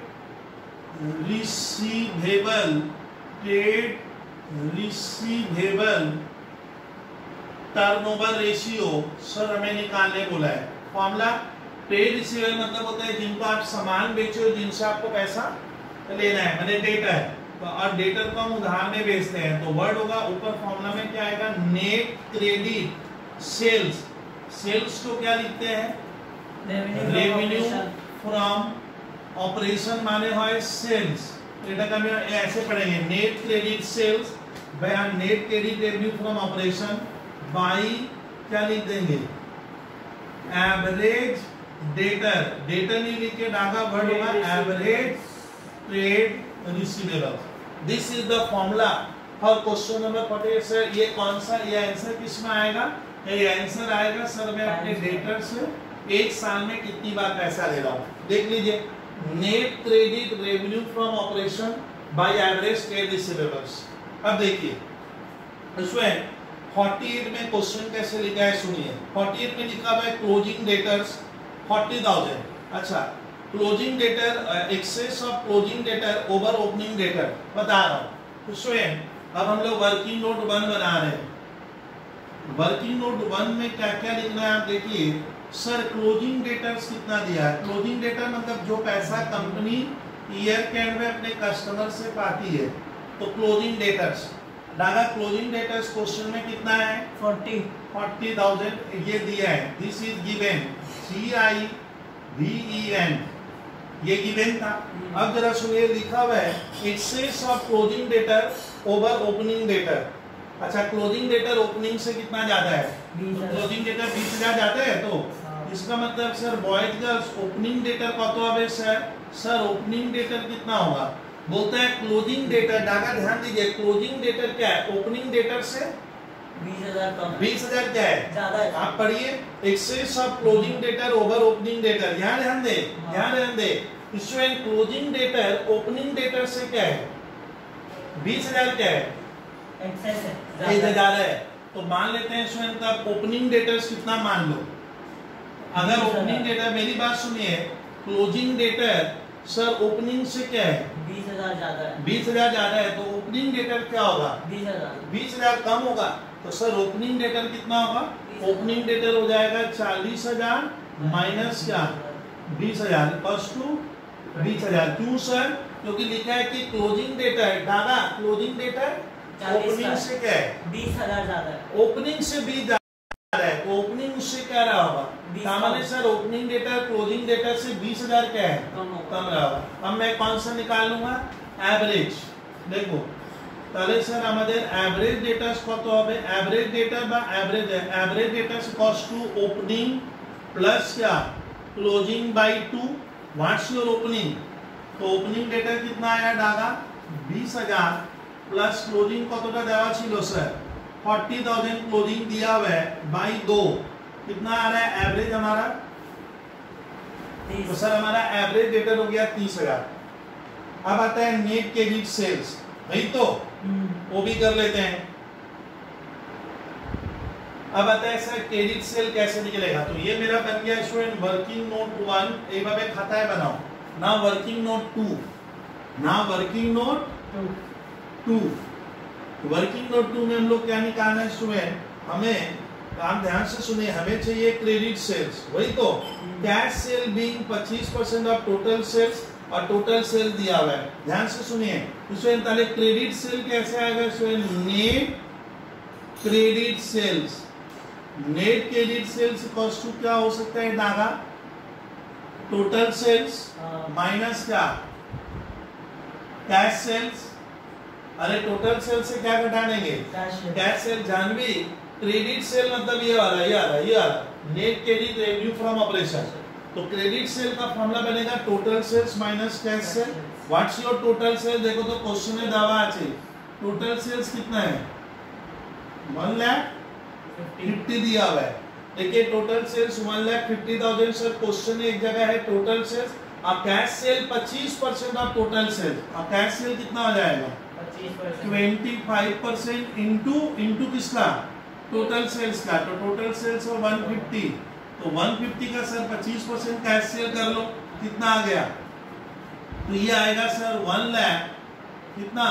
receivable turnover ratio sir हमें निकालने बोला है फॉर्मूला ट्रेड रिसीवेबल मतलब होता है जिनको आप सामान बेचो जिनसे आपको पैसा लेना है मैंने डेटा है तो और डेटर को हम उधार में बेचते हैं तो वर्ड होगा ऊपर फॉर्मूला में क्या आएगा नेट क्रेडिट सेल्स सेल्स को क्या लिखते हैं रेवेन्यू फ्रॉम ऑपरेशन माने है सेल्स डेटा का हम ऐसे पढ़ेंगे net credit sales by net credit revenue from operation by क्या लिख देंगे एवरेज डेटर डेटर नहीं लिख के डागा वर्ड होगा average trade receivable this is the formula for question number 48 sir ये कौन सा ये आंसर किसमें आएगा ये आंसर आएगा सर मैं अपने डेटर से एक साल में कितनी बार पैसा ले रहा हूं देख लीजिए net credit revenue from operation by average trade receivables अब देखिए इसमें 48 में क्वेश्चन कैसे लिखा है सुनिए 48 में लिखा हुआ है क्लोजिंग डेटर्स 40,000 अच्छा closing debtor excess of closing debtor over opening debtor बता रहा हूं तो स्वयं अब हम लोग वर्किंग नोट 1 बना रहे हैं वर्किंग नोट 1 में क्या क्या लिखना है आप देखिए सर क्लोजिंग डेटर्स कितना दिया है क्लोजिंग डेटर मतलब जो पैसा कंपनी ईयर के एंड में अपने कस्टमर से पाती है तो क्लोजिंग डेटर्स डागा क्लोजिंग डेटर्स क्वेश्चन में कितना है 40,000 ये दिया है दिस इज गिवन CIVEN ये गिवन था अब जरा सुनिए लिखा हुआ है excess of closing debtor over opening debtor अच्छा क्लोजिंग डेटर ओपनिंग से कितना ज्यादा है क्लोजिंग डेटर 20,000 जाते हैं तो इसका मतलब sir boys girls opening debtor कत হবে सर ओपनिंग डेटर कितना होगा बोलते हैं क्लोजिंग डेटर डागा ध्यान दीजिए क्लोजिंग डेटर क्या है ओपनिंग डेटर से 20,000 कम 20,000 क्या है ज्यादा है आप पढ़िए excess of closing debtor over opening debtor ध्यान दे इसमें क्लोजिंग डेटर ओपनिंग डेटर से क्या है 20,000 क्या है एक्सेस है 1,000 है तो मान लेते हैं इसमें तब ओपनिंग डेटर्स कितना मान लो अगर ओपनिंग डेटर मेरी बात सुनिए क्लोजिंग डेटर सर ओपनिंग से क्या है 20,000 ज्यादा है 20,000 ज्यादा है तो ओपनिंग डेटर क्या होगा 20,000 कम होगा तो सर ओपनिंग डेटर कितना होगा ओपनिंग डेटर हो जाएगा 40,000 माइनस क्या 20,000 इक्वल्स टू 20,000 क्यों सर क्योंकि लिखा है कि क्लोजिंग डेटर दादा क्लोजिंग डेटर ओपनिंग से क्या है 20,000 ज्यादा है ओपनिंग से 20 ज्यादा है तो ओपनिंग उससे क्या रहा होगा सामान्य sir opening debtor closing debtor से 20,000 क्या है कम रहा होगा अब मैं कौन सा निकाल लूंगा एवरेज देखो তাহলে স্যার আমাদের এভারেজ ডেটাস কত হবে এভারেজ ডেটা বা average debtors equals to opening plus क्या closing by 2 what's your opening तो ओपनिंग डेटा कितना आया डागा 20,000 प्लस क्लोजिंग কতটা দেওয়া ছিল স্যার 40,000 क्लोजिंग दिया हुआ है बाय 2 कितना आ रहा है एवरेज हमारा तो सर हमारा एवरेज डेटा हो गया 30,000 अब आता है नेट क्रेडिट सेल्स नहीं तो वो भी कर लेते हैं अब आता है सर क्रेडिट सेल कैसे निकलेगा तो ये मेरा बन गया स्टूडेंट वर्किंग नोट 1 एक बार खाताएं बनाओ ना वर्किंग नोट 2 ना वर्किंग नोट 2 वर्किंग नोट 2 में हम लोग क्या निकालना है स्टूडेंट हमें काम ध्यान से सुनिए हमें चाहिए क्रेडिट सेल्स वही तो cash sale being 25% of total sales और टोटल सेल दिया हुआ है ध्यान से सुनिए इसमें पहले क्रेडिट सेल कैसे आएगा इसमें net credit sales net credit sales equals to क्या हो सकता है दागा टोटल सेल्स माइनस क्या कैश सेल्स अरे टोटल सेल से क्या घटा देंगे कैश सेल जानवी क्रेडिट सेल मतलब ये वाला net credit revenue from operation तो क्रेडिट सेल का फॉर्मूला बनेगा total sales minus cash sale what's your total sale देखो तो क्वेश्चन में दावा আছে टोटल सेल्स कितना है 1,50,000 दिया हुआ है देखिए टोटल सेल्स 1,50,000 सर क्वेश्चन एक जगह है टोटल सेल्स और cash sale 25% of total sales और कैश सेल कितना हो जाएगा 25% इनटू किसका टोटल सेल्स का तो टोटल सेल्स है 150 तो 150 का सर 25% कैश सेल कर लो कितना आ गया तो ये आएगा सर 1 लाख कितना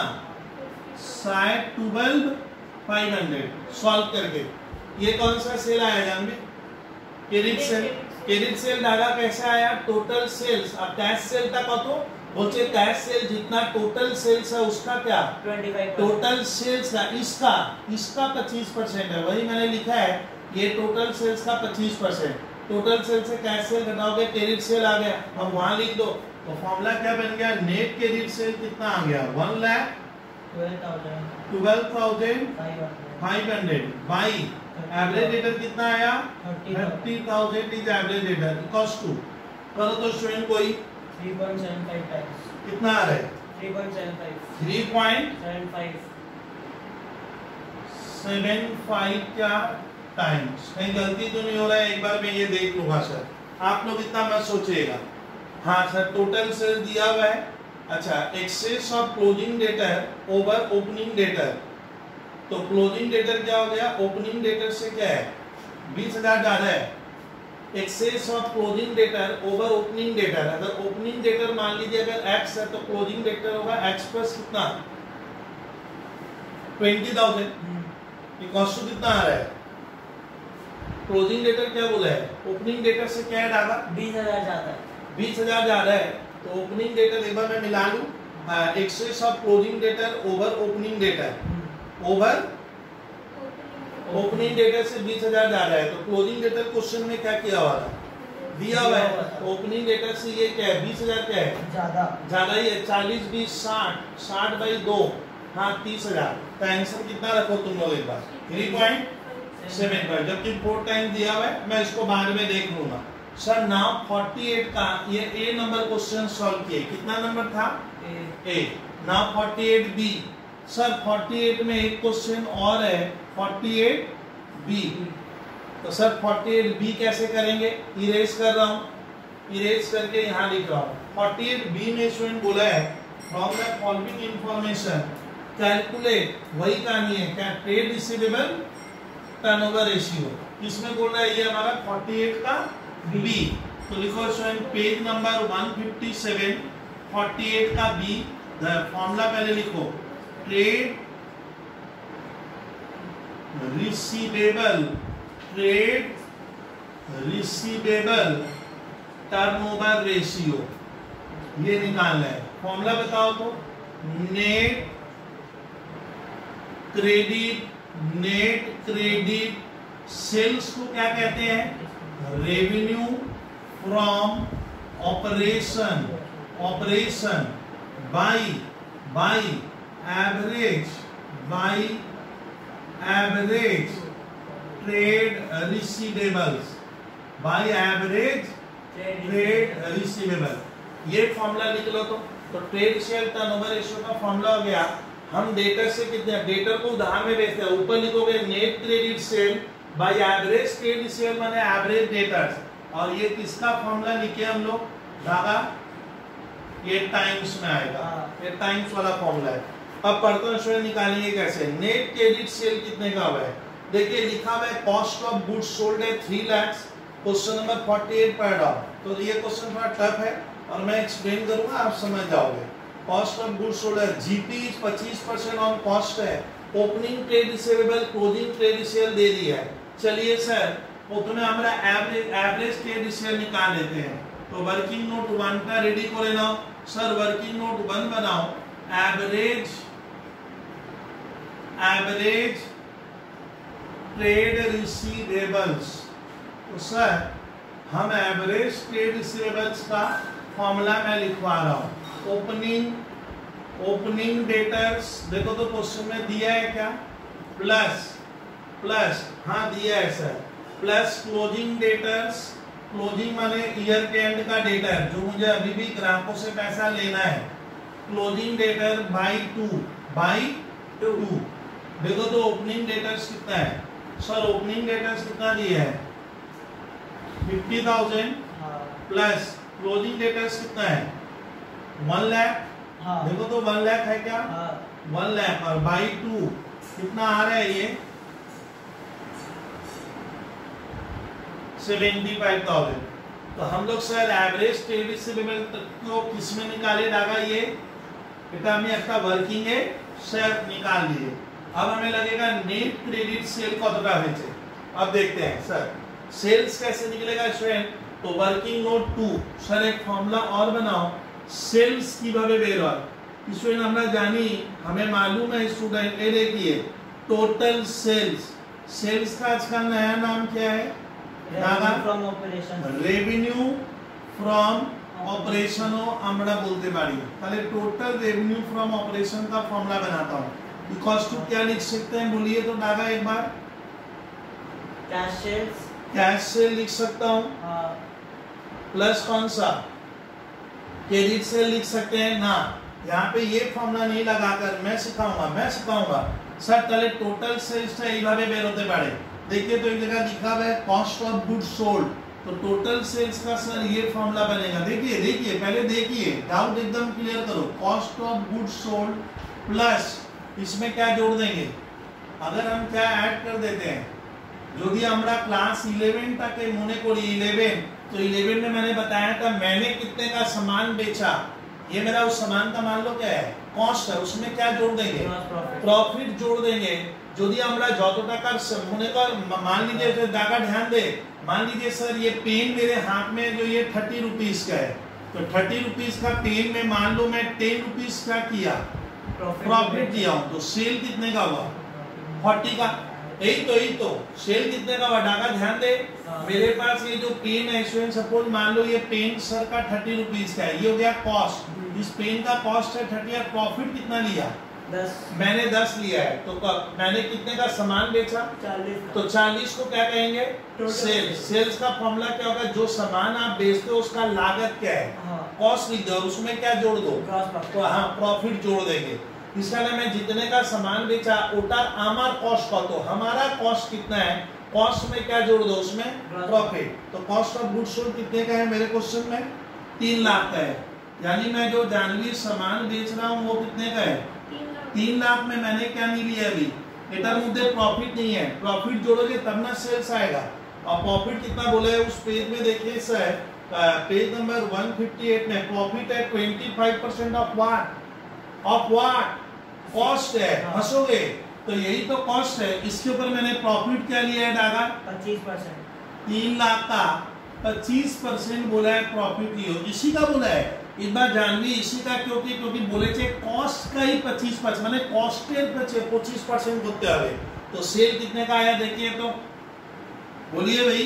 12,500 सॉल्व करके ये कौन सा सेल आया जानबी क्रेडिट सेल धागा कैसे आया टोटल सेल्स और कैश सेल का कत बोलते कैश सेल जितना टोटल सेल्स है उसका क्या 25% टोटल सेल्स का इसका 25% है वही मैंने लिखा है ये टोटल सेल्स का 25% टोटल सेल से कैश सेल घटाओगे क्रेडिट सेल आ गया अब वहां लिख दो तो फॉर्मूला क्या बन गया नेट क्रेडिट सेल कितना आ गया 1,12,500 बाई एवरेज डेटर कितना आया 30,000 is average debtor equals to करो तो स्टूडेंट कोई 3.75 टाइम्स कितना आ रहा है 3.75 क्या टाइम्स कहीं गलती तो नहीं हो रहा है एक बार मैं ये देख लूंगा सर आप लोग इतना मत सोचिएगा हाँ सर टोटल सेल दिया हुआ है अच्छा excess of closing debtor over opening debtor तो क्लोजिंग डेटर क्या हो गया ओपनिंग डेटर से क्या है 20,000 ज्यादा है excess of closing debtor over opening debtor अगर ओपनिंग डेटर मान लीजिए अगर x है तो क्लोजिंग डेटर होगा x प्लस कितना 20,000 इक्वल्स टू कितना आ रहा है क्लोजिंग डेटर क्या बोला है ओपनिंग डेटर से क्या है डाला 20,000 ज्यादा है 20,000 ज्यादा है तो ओपनिंग डेटर एक बार मैं मिला लूं excess of closing debtor over opening debtor over opening debtor से 20,000 ज्यादा है तो क्लोजिंग डेटर क्वेश्चन में क्या किया हुआ था दिया हुआ है ओपनिंग डेटर से ये क्या है 20,000 क्या है ज्यादा ही है 40 20 60 बाई 2 हाँ 30,000 का आंसर कितना रखो तुम लोग एक बार 3.75 जबकि 4 टाइम दिया हुआ है मैं इसको बाद में देख लूंगा सर नाउ 48 का ये ए नंबर क्वेश्चन सॉल्व किए कितना नंबर था ए नाउ 48 बी सर 48 में एक क्वेश्चन और है 48 बी तो सर 48 बी कैसे करेंगे इरेज कर रहा हूं इरेज करके यहां लिख रहा हूं 48 बी में स्टूडेंट बोला है from the following information calculate वही कहानी है क्या ट्रेड रिसीवेबल टर्नओवर रेशियो इसमें बोल रहा है ये हमारा 48 का बी तो लिखो स्टूडेंट पेज नंबर 157 48 का बी फॉर्मूला पहले लिखो ट्रेड रिसीवेबल टर्नओवर रेशियो ये निकालना है फॉर्मूला बताओ तो नेट क्रेडिट सेल्स को क्या कहते हैं revenue from operation by average trade receivables ये फॉर्मूला लिख लो तो ट्रेड सेल टर्नओवर रेशियो का फॉर्मूला हो गया हम डेटर से कितने डेटर को उधार में बेचते हैं ऊपर लिखोगे net credit sale by average credit sale माने एवरेज डेटर्स और ये किसका फॉर्मूला लिखे हम लोग धागा ये टाइम्स में आएगा ये टाइम्स वाला फॉर्मूला है अब पर्सन स्टूडेंट निकालेंगे कैसे नेट क्रेडिट सेल कितने का हुआ है देखिए लिखा हुआ है कॉस्ट ऑफ गुड्स सोल्ड है 3 लाख क्वेश्चन नंबर 48 पढ़ रहा हूं तो ये क्वेश्चन थोड़ा टफ है और मैं एक्सप्लेन करूंगा आप समझ जाओगे कॉस्ट ऑफ गुड्स सोल्ड है जीपी 25% ऑन कॉस्ट है opening trade receivable closing trade receivable दे दिया है चलिए सर प्रथमे আমরা एवरेज ट्रेड रिसीवेबल निकाल लेते हैं तो वर्किंग नोट 1 का रेडी করে নাও सर वर्किंग नोट 1 बनाओ एवरेज ट्रेड रिसीवेबल्स तो सर हम एवरेज ट्रेड रिसीवेबल्स का फॉर्मूला मैं लिखवा रहा हूं ओपनिंग डेटर्स देखो तो क्वेश्चन में दिया है क्या प्लस हाँ दिया है sir plus closing debtors closing माने ईयर के एंड का डेटर जो मुझे अभी भी ग्राहकों से पैसा लेना है क्लोजिंग डेटर बाई टू देखो तो ओपनिंग डेटर्स कितना है सर ओपनिंग डेटर्स कितना दिया है 50,000 हाँ प्लस क्लोजिंग डेटर्स कितना है 1 लाख। हाँ देखो तो 1 लाख है क्या, हाँ 1 लाख और बाई 2 कितना आ रहा है ये 75,000। तो हम लोग सर एवरेज ट्रेड रिसीवेबल को किसमें निकाले डागा, ये बेटा हमें একটা वर्किंग है सर निकाल लिए। अब हमें लगेगा नेट क्रेडिट सेल কতটা হয়েছে। अब देखते हैं सर सेल्स कैसे निकलेगा स्टूडेंट, तो वर्किंग नोट 2 सर एक फॉर्मूला और बनाओ सेल्स কিভাবে বের হয় स्टूडेंट আমরা জানি हमें मालूम है स्टूडेंट ये देखिए टोटल सेल्स, सेल्स का आज का नया नाम क्या है from operation, revenue from operation আমরা বলতে পারি। তাহলে টোটাল रेवेन्यू फ्रॉम ऑपरेशन का फॉर्मूला बनाता हूं, इक्वल्स टू क्या लिख सकते हैं बोलिए तो डागा एक बार, कैश सेल्स, कैश सेल लिख सकता हूं हाँ प्लस कौन सा क्रेडिट सेल लिख सकते हैं ना। यहाँ पे ये फॉर्मूला नहीं लगाकर मैं सिखाऊंगा सर। তাহলে টোটাল সেলসটা এইভাবে বের হতে পারে। देखिए तो एक जगह लिखा हुआ है कॉस्ट ऑफ गुड्स सोल्ड, तो टोटल सेल्स का सर ये फॉर्मूला बनेगा। देखिए पहले देखिए डाउट एकदम क्लियर करो, cost of goods sold plus इसमें क्या जोड़ देंगे, अगर हम क्या ऐड कर देते हैं यदि हमरा क्लास 11 तक के मने करी 11, तो 11 में मैंने बताया था मैंने कितने का सामान बेचा, ये मेरा उस सामान का मान लो क्या है कॉस्ट है, उसमें क्या जोड़ देंगे प्रॉफिट जोड़ देंगे। यदि আমরা যত টাকার মনে কর मान लीजिए दागा ध्यान दे, मान लीजिए सर ये पेन मेरे हाथ में जो ये 30 रुपीस का है, तो 30 रुपीस का पेन में मान लो मैं 10 रुपीस का किया प्रॉफिट दिया हूं, तो सेल कितने का हुआ 40 का। यही तो सेल कितने का हुआ डागा ध्यान दे। मेरे पास ये जो पेन है स्टूडेंट सपोज मान लो ये पेन सर का 30 रुपीस का है, ये हो गया कॉस्ट, इस पेन का कॉस्ट है 30 और प्रॉफिट कितना लिया 10, मैंने 10 लिया है, तो मैंने कितने का सामान बेचा 40, तो 40 को क्या कहेंगे Total सेल्स। सेल्स का फॉर्मूला क्या होगा, जो सामान आप बेचते हो उसका लागत क्या है हाँ कॉस्ट लिख दो, उसमें क्या जोड़ दो ग्रॉस प्रॉफिट, तो हाँ प्रॉफिट जोड़ देंगे। इसका नाम है जितने का सामान बेचा ओटार आमार कॉस्ट का, तो हमारा कॉस्ट कितना है, कॉस्ट में क्या जोड़ दो उसमें प्रॉफिट। तो कॉस्ट ऑफ गुड्स सोल्ड कितने का है मेरे क्वेश्चन में 3 लाख का है, यानी मैं जो जानवी सामान बेच रहा हूँ वो कितने का है 3 लाख में मैंने क्या नहीं लिया अभी, एटार मध्य प्रॉफिट नहीं है, प्रॉफिट जोड़ोगे तब ना सेल्स आएगा। और प्रॉफिट कितना बोला है उस पेज में देखिए सर, पेज नंबर 158 में प्रॉफिट है 25% ऑफ व्हाट कॉस्ट है, हंसोगे तो यही तो कॉस्ट है, इसके ऊपर मैंने प्रॉफिट क्या लिया है डागा 25%, 3 लाख का 25% बोला है प्रॉफिट लियो, इसी का बोला है इस बार जानवी इसी का, क्योंकि बोले चे कॉस्ट का ही 25% माने कॉस्टेर 25% करते হবে, तो सेल कितने का आया देखिए तो बोलिए भाई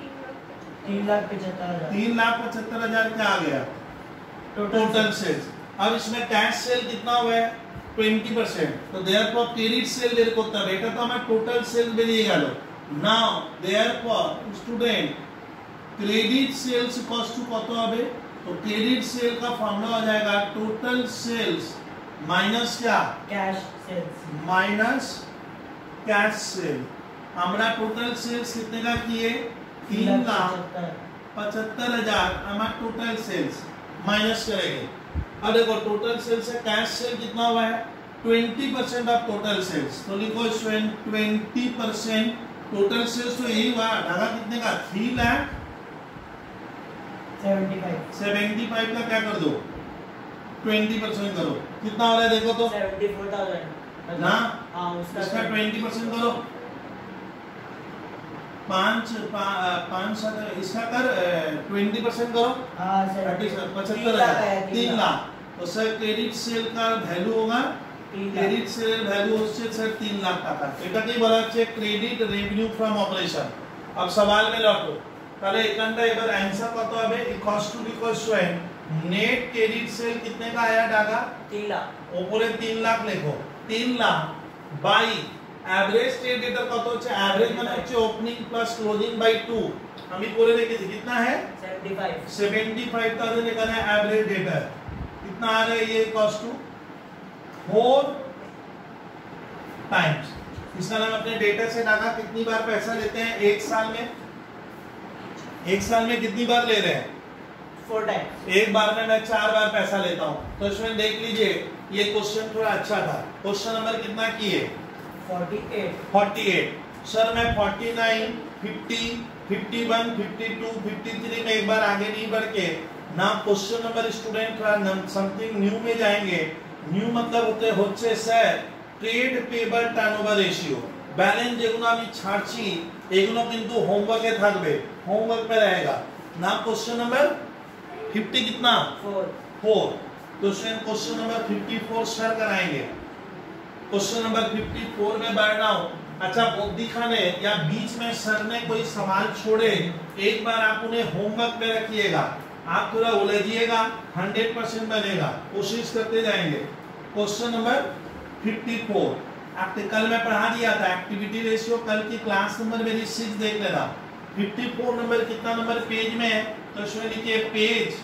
3,75,000, 3,75,000 क्या आ गया टोटल सेल्स। अब इसमें कैश सेल कितना हुआ है 20%, तो देयरफॉर क्रेडिट सेल बेर করতে হবে, এটা তো আমার টোটাল সেল বেরিয়ে গেল। Now therefore student credit sales equals to কত হবে, तो क्रेडिट सेल का फॉर्मूला हो जाएगा टोटल सेल्स माइनस क्या cash sales, minus cash sale. हमरा टोटल सेल्स कितने का किए 3,75,000 हमारा टोटल सेल्स माइनस करेंगे। अब देखो टोटल सेल्स से कैश सेल कितना हुआ है 20% ऑफ टोटल सेल्स, तो लिखो स्टूडेंट 20% टोटल सेल्स, तो यही हुआ धागा कितने का 3,75,000 का क्या कर दो 20% करो, कितना हो रहा है देखो तो 74,000 ना, हाँ इसका 20% करो 5 इसका कर 20% करो हाँ 75,000 3 लाख। तो सर क्रेडिट सेल का वैल्यू होगा क्रेडिट सेल वैल्यू उससे सर 3 लाख টাকা, এটাকেই বলা হচ্ছে ক্রেডিট রেভিনিউ ফ্রম অপারেশন। अब सवाल में लौटो, তাহলে এখানটা এবার आंसर কত হবে equals to net credit sale कितने का आया डागा 3 लाख, উপরে 3 লাখ লেখো 3 লাখ বাই এভারেজ ট্রেড ডেটার কত হচ্ছে, এভারেজ মানে হচ্ছে ওপেনিং প্লাস ক্লোজিং বাই 2 আমি করে রেখেছি कितना है 75,000 এখানে एवरेज डेटा कितना आ रहा है ये कॉस्ट टू 4 टाइम्स। इसका नाम अपने डेटा से डागा कितनी बार पैसा लेते हैं एक साल में एक साल में कितनी बार ले रहे हैं? 4 times. एक बार में मैं 4 बार पैसा लेता हूँ। तो इसमें देख लीजिए ये क्वेश्चन थोड़ा अच्छा था। क्वेश्चन नंबर कितना किए? 48. सर मैं 49, 50, 51, 52, 53 में एक बार आगे नहीं बढ़ के ना question number student something new में जाएंगे। न्यू मतलब হচ্ছে sir trade payable turnover ratio, balance যেগুলো আমি ছাড়ছি এগুলো কিন্তু হোমওয়ার্কে থাকবে, হোমওয়ার্ক में रहेगा ना। क्वेश्चन नंबर 50 कितना? 4। तो क्वेश्चन नंबर 54 सर कराएंगे। क्वेश्चन नंबर 54 में बढ़ना हो। अच्छा बुद्धि खाने या बीच में सर ने कोई सवाल छोड़े, एक बार आप उन्हें होमवर्क में रखिएगा, आप थोड़ा उलझिएगा, 100% बनेगा, कोशिश करते जाएंगे। क्वेश्चन नंबर 54 आपने कल मैं पढ़ा दिया था, एक्टिविटी रेशियो कल की क्लास नंबर मेरी 6 देख लेना। 54 नंबर कितना नंबर पेज में है? तो इसमें लिखिए पेज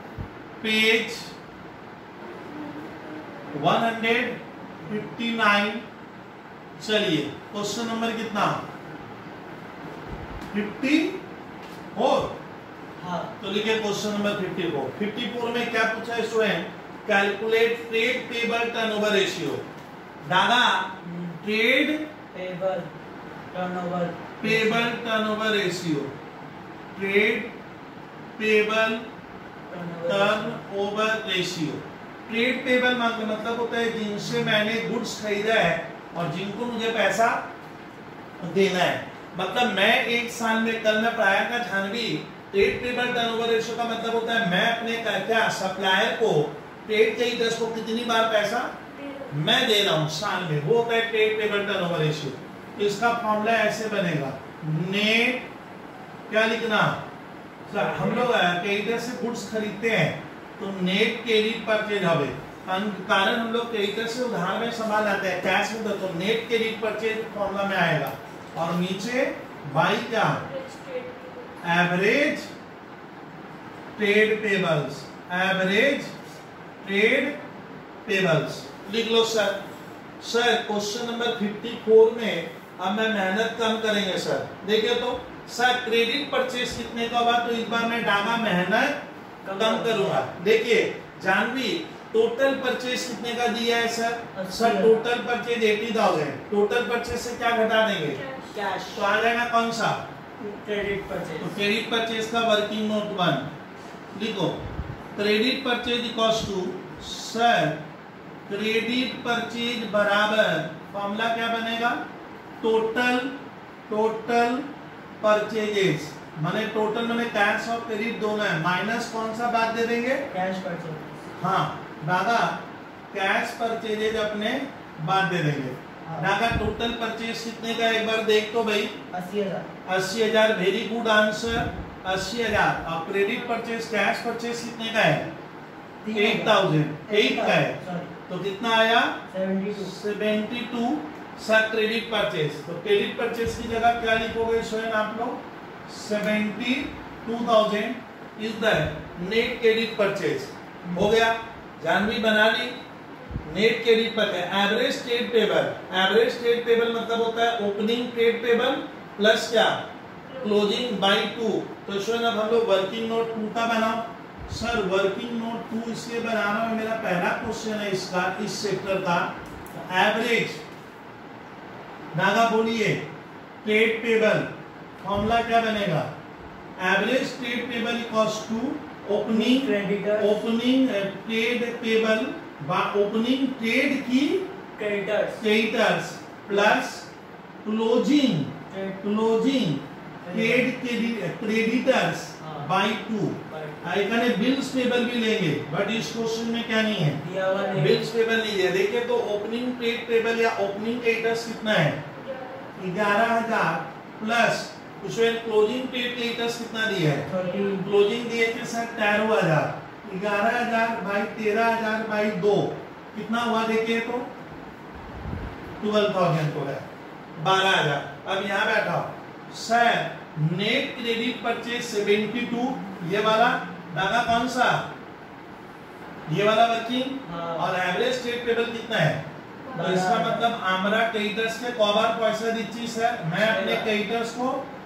159। चलिए क्वेश्चन नंबर कितना? 54। हाँ. तो लिखिए क्वेश्चन नंबर 54। 54 में क्या पूछा है student? Calculate trade payable turnover ratio. दादा trade payable turnover ratio, trade payable turnover ratio. Trade payable मतलब होता है जिनसे मैंने गुड्स खरीदा है और जिनको मुझे पैसा देना है। मतलब मैं एक साल में, कल मैं पढ़ाया था Janhvi, trade payable turnover ratio का मतलब होता है मैं अपने क्या सप्लायर को, ट्रेड क्रेडिटर्स को कितनी बार पैसा मैं दे रहा हूं साल में, वो होता है ट्रेड पेबल टर्नओवर रेशियो। तो इसका फॉर्मूला ऐसे बनेगा, नेट क्या लिखना? हम लोग क्रेडिटर से गुड्स खरीदते हैं तो नेट क्रेडिट परचेज हवे, कारण हम लोग क्रेडिटर से उधार में सामान लाते हैं कैश में, तो नेट क्रेडिट परचेज फॉर्मूला में आएगा। और नीचे बाई क्या? Average trade payables, average trade payables लिख लो सर। सर क्वेश्चन नंबर 54 में अब मैं मेहनत कम करेंगे सर। देखिए तो सर क्रेडिट परचेज कितने का हुआ, तो इस बार मैं डागा मेहनत कम करूंगा। देखिए जानवी टोटल परचेज कितने का दिया है sir? Sir total purchase 80,000। Total purchase से क्या घटा देंगे? कैश. तो आ जाएगा कौन सा? Credit purchase. तो क्रेडिट परचेज का वर्किंग नोट 1 लिखो। Credit purchase equals to sir credit purchase बराबर फॉर्मूला क्या बनेगा? टोटल परचेजेस माने टोटल माने कैश और क्रेडिट दोनों है, माइनस कौन सा बात दे देंगे? Cash purchase. हाँ दादा कैश परचेजेज अपने बाद दे देंगे। दादा टोटल परचेज कितने का एक बार देख तो भाई? 80,000. 80,000 वेरी गुड आंसर 80,000। और क्रेडिट परचेज कैश परचेज कितने का है? 8,000 का है। तो कितना आया? 72 सर क्रेडिट परचेज। तो क्रेडिट परचेज की जगह क्या लिखोगे स्वयं आप लोग? 72,000 is the net credit purchase. हो गया, जानवी बना ली net credit purchase. Average trade payable, average trade payable मतलब होता है ओपनिंग ट्रेड पेबल प्लस क्या? Closing by 2। तो स्वयं अब हम लोग वर्किंग नोट 2 का बनाओ। सर वर्किंग नोट 2 इसलिए बना रहा हूं, मेरा पहला क्वेश्चन है इसका, इस सेक्टर का। एवरेज नागा बोलिए ट्रेड पेबल फॉर्मूला क्या बनेगा? Average trade payable equals to opening trade payable opening trade की creditors plus closing trade creditors by 2। एखाने बिल्स पेबल भी लेंगे बट इस क्वेश्चन में क्या नहीं है? बिल्स पेबल नहीं है। देखिए तो ओपनिंग ट्रेड पेबल या ओपनिंग क्रेडिटर्स कितना है? 11,000 प्लस उसमें क्लोजिंग ट्रेड क्रेडिटर्स कितना दिया है? क्लोजिंग दिए थे सर 13,000। 11,000 बाई 13,000 बाई 2 कितना हुआ? देखिए तो 12,000 हो गया, 12,000। अब यहाँ बैठा सर नेट क्रेडिट परचेज 72, ये वाला दागा कौन सा? ये वाला वर्किंग। और एवरेज ट्रेड पेबल कितना है? तो इसका मतलब আমরা ক্রেডিটার্স কে কবার পয়সা দিচ্ছি স্যার? मैं अपने क्रेडिटर्स को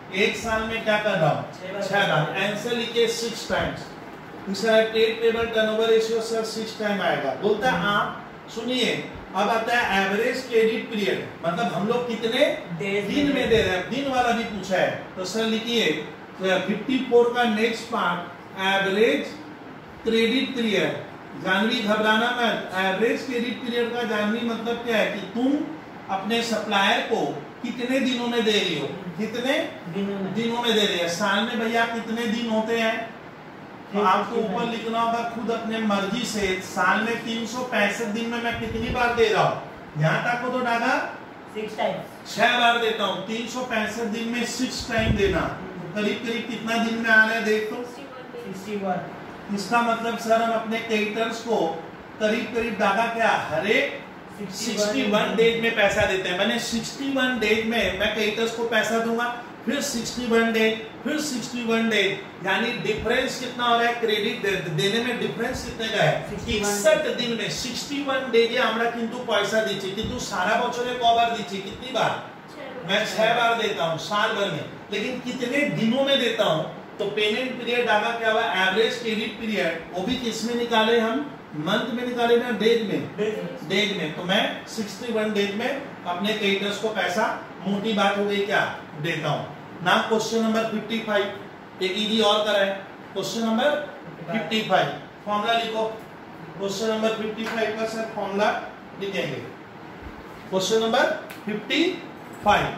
एक साल में क्या कर रहा हूँ 6 बार। आंसर लिखिए 6 times. Trade payable turnover ratio sir 6 time आएगा। बोलता है आप सुनिए, अब आता है एवरेज क्रेडिट पीरियड, मतलब हम लोग कितने दिन में दे रहे हैं, दिन वाला भी पूछा है। तो सर लिखिए 54 का next part average credit period. Janhvi घबराना मत, एवरेज क्रेडिट पीरियड का जानवी मतलब क्या है कि तुम अपने सप्लायर को कितने दिनों में दे रही हो, कितने दिनों में दे रही है। साल में भैया कितने दिन होते हैं, तो आपको ऊपर लिखना होगा खुद अपने मर्जी से। साल में 365 दिन में मैं कितनी बार दे रहा हूँ, यहाँ तक को तो डागा 6 टाइम्स, 6 बार देता हूँ। 365 दिन में 6 टाइम देना, करीब करीब कितना दिन में आ रहा है देख तो 61। इसका मतलब सर हम अपने क्रेडिटर्स को करीब करीब डागा क्या हर एक 61 डेज में पैसा देते हैं। मैंने 61 डेज में मैं क्रेडिटर्स को पैसा दूंगा, फिर 61 डेज, फिर 61 डेज, यानी डिफरेंस कितना हो रहा है क्रेडिट देने में, डिफरेंस कितने का है 61 दिन में 61 डेज আমরা কিন্তু পয়সা দিচ্ছি, কিন্তু সারা বছরে কবার দিচ্ছি, कितनी बार मैं 6 बार देता हूँ साल भर में, लेकिन कितने दिनों में देता हूँ। तो पेमेंट पीरियड आगा क्या हुआ एवरेज क्रेडिट पीरियड, वो भी किसमें निकाले हम, मंथ में निकाले ना डेज में, डेज में। तो मैं 61 डेज में अपने क्रेडिटर्स को पैसा, मोटी बात हो गई क्या, देता हूँ ना। क्वेश्चन नंबर 55 एक इजी और करा है, क्वेश्चन नंबर 55 फॉर्मूला लिखो। क्वेश्चन नंबर 55 का सर फॉर्मूला लिखेंगे। क्वेश्चन नंबर 55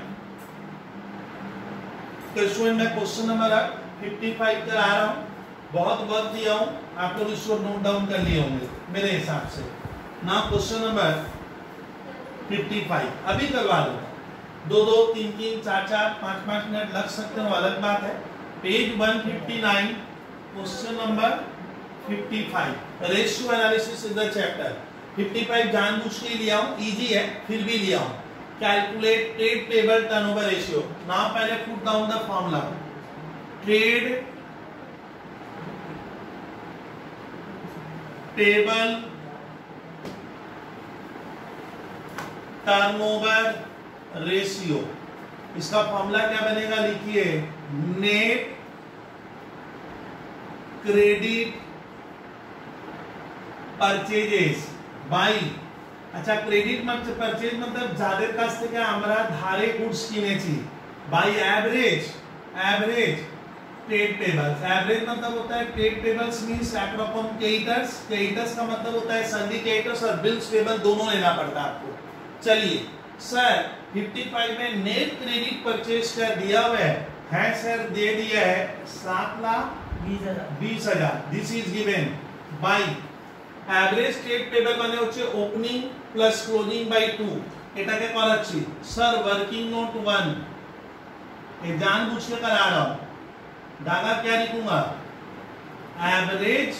तो स्टूडेंट मैं क्वेश्चन नंबर 55 करा रहा हूँ, बहुत वर्क दिया हूँ, आप लोग इसको नोट डाउन कर लिए होंगे मेरे हिसाब से ना। क्वेश्चन नंबर 55 अभी करवा लो, 2-2, 3-3, 4-4, 5-5 मिनट लग सकते हो, अलग बात है। Page 159 question number 55 ratio analysis is the chapter. 55 जानबूझ के लिया हूं, इजी है फिर भी लिया हूं। Calculate trade payable turnover ratio. Now पहले put down the formula, trade payable turnover ratio. इसका फॉर्मूला क्या बनेगा लिखिए, नेट क्रेडिट परचेजेस बाई, अच्छा क्रेडिट मतलब परचेज मतलब যাদের কাছ থেকে আমরা ধারে গুডস কিনেছি, by average trade payables. Average मतलब होता है ट्रेड पेबल्स मींस एक्रॉकम क्रेडिटर्स, क्रेडिटर्स का मतलब होता है संधि क्रेडिटर्स और बिल्स पेबल दोनों लेना पड़ता है आपको। चलिए सर 55 में नेट क्रेडिट परचेज का दिया हुआ है सर, दे दिया है 7,20,000 this is given by average trade payable মানে হচ্ছে ওপেনিং প্লাস ক্লোজিং বাই 2। এটাকে করাচ্ছি স্যার वर्किंग नोट 1, ये जानबूझ के करा रहा हूं। दागा क्या लिखूंगा, average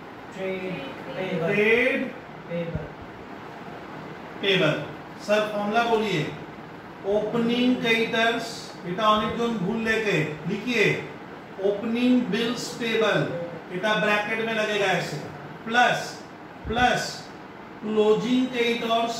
trade payable. Sir formula बोलिए, ओपनिंग क्रेडिटर्स, এটা অনেকজন ভুল লেখে, लिखिए ओपनिंग बिल्स पेबल, এটা ब्रैकेट में लगेगा ऐसे, plus closing creditors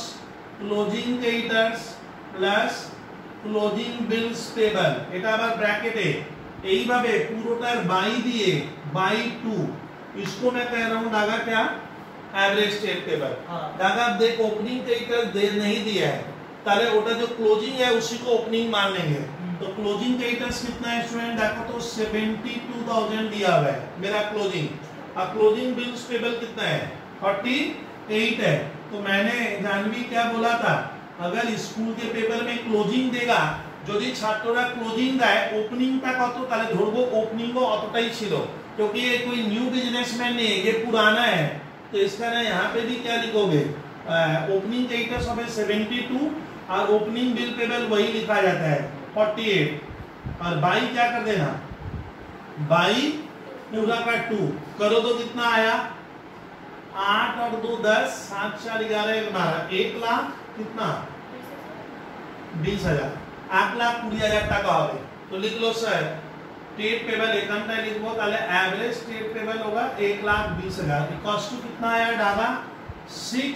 plus closing bills payable, এটা আবার ব্র্যাকেটে এইভাবে পুরোটার বাই দিয়ে बाई 2, इसको मैं कह रहा हूं दागा क्या एवरेज ट्रेड पेबल। दागा देख ओपनिंग क्रेडिटर दे नहीं दिया है, ताले ओटा जो क्लोजिंग है उसी को ओपनिंग मान लेंगे। तो क्लोजिंग क्रेडिटर्स कितना है स्टूडेंट, देखो तो 72,000 दिया हुआ है मेरा क्लोजिंग, और क्लोजिंग बिल्स पेबल कितना है 48 है। तो मैंने जानवी क्या बोला था, अगर स्कूल के पेपर में क्लोजिंग देगा, যদি ছাত্ররা ক্লোজিং দেয় ওপেনিংটা কত, তাহলে ধরবো ওপেনিংও অতটাই ছিল, क्योंकि ये कोई न्यू बिजनेसमैन नहीं है, ये पुराना है। तो इसका ना यहाँ पे भी क्या लिखोगे, ओपनिंग क्रेडिटर्स হবে 72 और ओपनिंग बिल पेबल वही लिखा जाता है 48, और बाई क्या कर देना, बाई पूरा का 2 करो तो कितना आया 8 और 2 10, 7 4 11 12, 1 लाख कितना 20,000, 1,20,000 টাকা হবে। तो लिख लो सर ट्रेड पेबल एकांता लिखो, তাহলে एवरेज ट्रेड पेबल होगा 1,20,000 इक्वल्स टू कितना आया डागा 6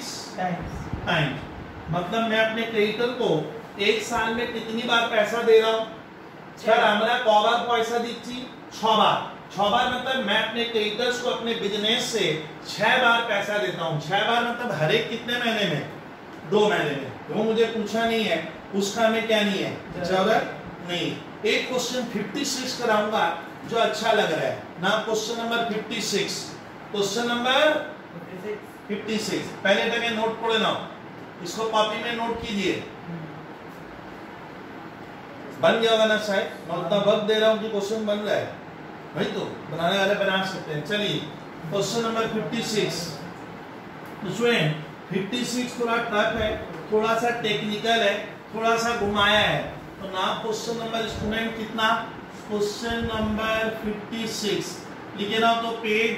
टाइम्स। मतलब मैं अपने क्रेडिटर को एक साल में कितनी बार पैसा दे रहा हूं, স্যার আমরা কবার পয়সা দিচ্ছি? 6 बार। 6 बार मतलब मैं अपने क्रेडिटर्स को अपने बिजनेस से 6 बार पैसा देता हूँ। 6 बार मतलब हर एक कितने महीने में? 2 महीने में। वो मुझे पूछा नहीं है, उसका हमें क्या नहीं है, जरूरत नहीं। एक क्वेश्चन 56 कराऊंगा जो अच्छा लग रहा है ना। क्वेश्चन नंबर 56, क्वेश्चन नंबर 56 पहले तक नोट पढ़े ना, इसको कॉपी में नोट कीजिए। बन गया होगा ना शायद, मैं उतना वक्त दे रहा हूँ कि क्वेश्चन बन रहा है भाई, तो बनाने वाले बना सकते हैं। चलिए क्वेश्चन नंबर 56। स्टूडेंट 56 थोड़ा टफ है, थोड़ा सा टेक्निकल है, थोड़ा सा घुमाया है। तो नाम क्वेश्चन नंबर स्टूडेंट कितना? क्वेश्चन नंबर 56 लिखे ना तो page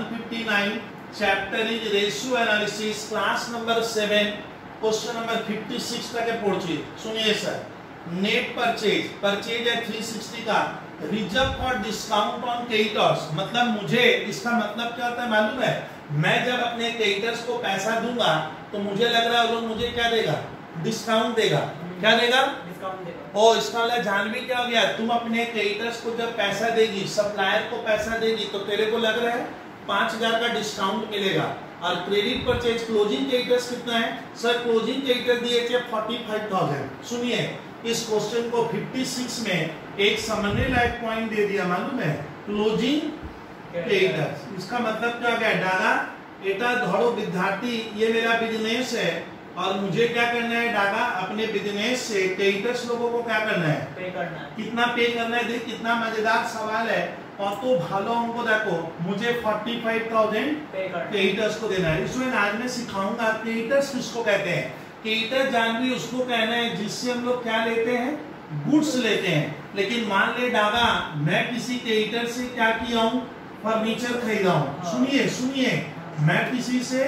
159, chapter is ratio analysis, class number 7, question number 56 तक पहुंची। सुनिए सर, नेट परचेज, परचेज है 360 का, reserve for discount on creditors, मतलब मुझे, इसका मतलब क्या होता है मालूम है? मैं जब अपने क्रेडिटर्स को पैसा दूंगा तो मुझे लग रहा है वो मुझे क्या देगा? डिस्काउंट देगा। क्या देगा? डिस्काउंट देगा। ओ इसका मतलब जान भी क्या हो गया, तुम अपने क्रेडिटर्स को जब पैसा देगी, सप्लायर को पैसा देगी, तो तेरे को लग रहा है 5000 का डिस्काउंट मिलेगा। और क्रेडिट परचेज क्लोजिंग क्रेडिटर्स कितना है? सर क्लोजिंग क्रेडिटर दिए थे 45,000। सुनिए इस क्वेश्चन को 56 में एक समझने लायक पॉइंट दे दिया मालूम है, क्लोजिंग क्रेडिटर्स। इसका मतलब क्या गया? डागा एटा धड़ो विद्यार्थी, ये मेरा बिजनेस है और मुझे क्या करना है डागा, अपने बिजनेस से क्रेडिटर्स लोगों को क्या करना है? पे करना है। कितना पे करना है? देख कितना मजेदार सवाल है। और तो भालो हमको देखो, मुझे 45,000 क्रेडिटर्स को देना है। इसमें आज मैं सिखाऊंगा क्रेडिटर्स किसको कहते हैं। क्रेडिटर जान भी उसको कहना है जिससे हम लोग क्या लेते हैं? गुड्स लेते हैं। लेकिन मान ले डागा मैं किसी क्रेडिटर से क्या किया हूँ? फर्नीचर खरीदा हूँ। सुनिए सुनिए, मैं किसी से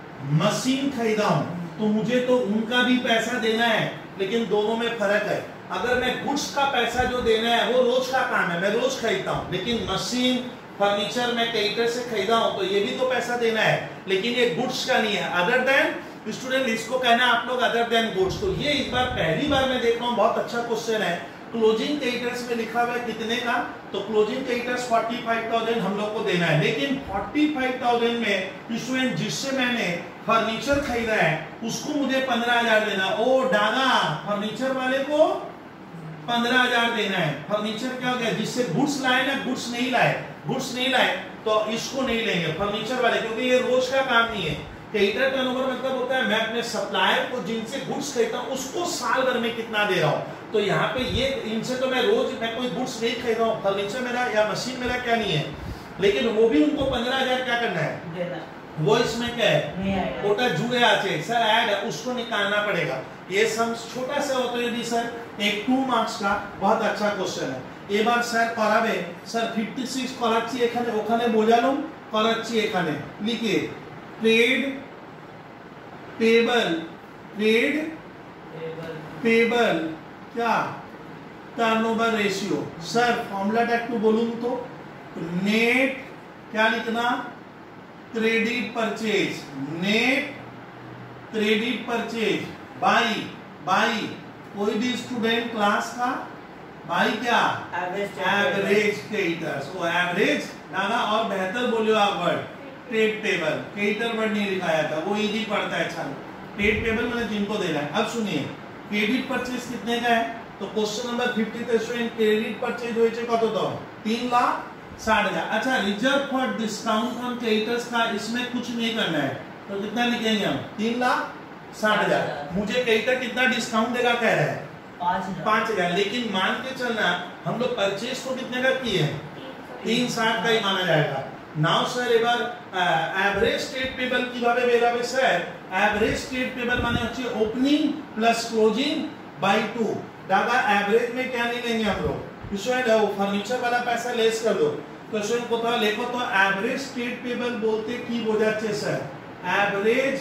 मशीन खरीदा हूँ, तो मुझे तो उनका भी पैसा देना है, लेकिन दोनों में फर्क है। अगर मैं गुड्स का पैसा जो देना है वो रोज का काम है, मैं रोज खरीदता हूँ, लेकिन मशीन फर्नीचर मैं क्रेडिटर से खरीदा हूँ तो ये भी तो पैसा देना है, लेकिन ये गुड्स का नहीं है। अदर देन स्टूडेंट इसको कहना आप लोग अदर देन गुड्स। तो ये एक बार पहली बार मैं देख रहा हूँ, बहुत अच्छा क्वेश्चन है। क्लोजिंग क्रेडिटर्स में लिखा हुआ है कितने का? तो क्लोजिंग क्रेडिटर्स 45,000 हम लोग को देना है, लेकिन 45,000 में स्टूडेंट जिससे मैंने फर्नीचर खरीदा है उसको मुझे 15,000 देना। ओ डागा फर्नीचर वाले को 15,000 देना है। फर्नीचर क्या हो गया? जिससे गुड्स लाए ना, गुड्स नहीं लाए, गुड्स नहीं लाए तो इसको नहीं लेंगे फर्नीचर वाले, क्योंकि ये रोज का काम नहीं है। क्रेडिटर टर्नओवर मतलब होता है मैं अपने सप्लायर को जिनसे गुड्स खरीदता हूँ उसको साल भर में कितना दे रहा हूँ। तो यहाँ पे ये इनसे तो मैं रोज मैं कोई गुड्स नहीं खरीद रहा हूँ, फर्नीचर मेरा या मशीन मेरा क्या नहीं है, लेकिन वो भी उनको 15,000 क्या करना है देना। वो इसमें क्या है? नहीं आएगा। ওটা जुड़े আছে सर, ऐड है उसको निकालना पड़ेगा। ये सम छोटा सा होता है यदि सर एक 2 मार्क्स का बहुत अच्छा क्वेश्चन है। এবার স্যার করাবে স্যার 56 করাচ্ছি, এখানে ওখানে বোঝালাম, করাচ্ছি এখানে লিখে ট্রেড पेबल, ट्रेड पेबल क्या? Turnover ratio. सर फॉर्मूलाটা একটু বলুন তো। नेट क्या लिखना? Credit purchase, net credit purchase by by कोई भी स्टूडेंट क्लास का बाई क्या? Average creditors. वो एवरेज डाला और बेहतर बोलियो आप word trade payable, creditor word नहीं लिखाया था, वो इजी पड़ता है। चलो ट्रेड पेबल मैंने जिनको दे रहा है। अब सुनिए क्रेडिट परचेज कितने का है? तो क्वेश्चन नंबर 50 তে স্টুডেন্ট ক্রেডিট পারচেজ হয়েছে কত? তো 3,60,000। अच्छा reserve for discount on creditors का इसमें कुछ नहीं करना है, तो कितना लिखेंगे हम? 3,60,000। मुझे क्रेडिटर कितना डिस्काउंट देगा कह रहा है? 5,000। लेकिन मान के चलना हम लोग परचेज को कितने का किए हैं? 360 का ही माना जाएगा। नाउ सर এবার एवरेज ट्रेड पेबल কিভাবে বেরাবে স্যার? एवरेज ट्रेड पेबल মানে হচ্ছে opening plus closing by 2। Daga average में क्या नहीं लेंगे हम लोग, इसमें वो फर्नीचर वाला पैसा लेस कर दो। क्वेश्चन को तो लिखो तो एवरेज ट्रेड पेबल बोलते কি বোঝাচ্ছে স্যার? Average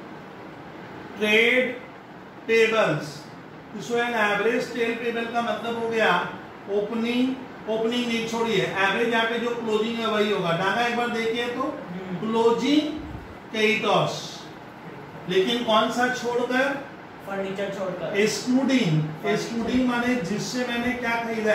trade payables. इसमें एवरेज ट्रेड पेबल का मतलब हो गया ओपनिंग, ओपनिंग नहीं छोड़िए, एवरेज यहाँ पे जो क्लोजिंग है वही होगा। डागा एक बार देखिए तो क्लोजिंग क्रेडिटर्स, लेकिन कौन सा छोड़कर? फर्नीचर छोड़कर। एक्सक्लूडिंग, एक्सक्लूडिंग माने जिससे मैंने क्या खरीदा है?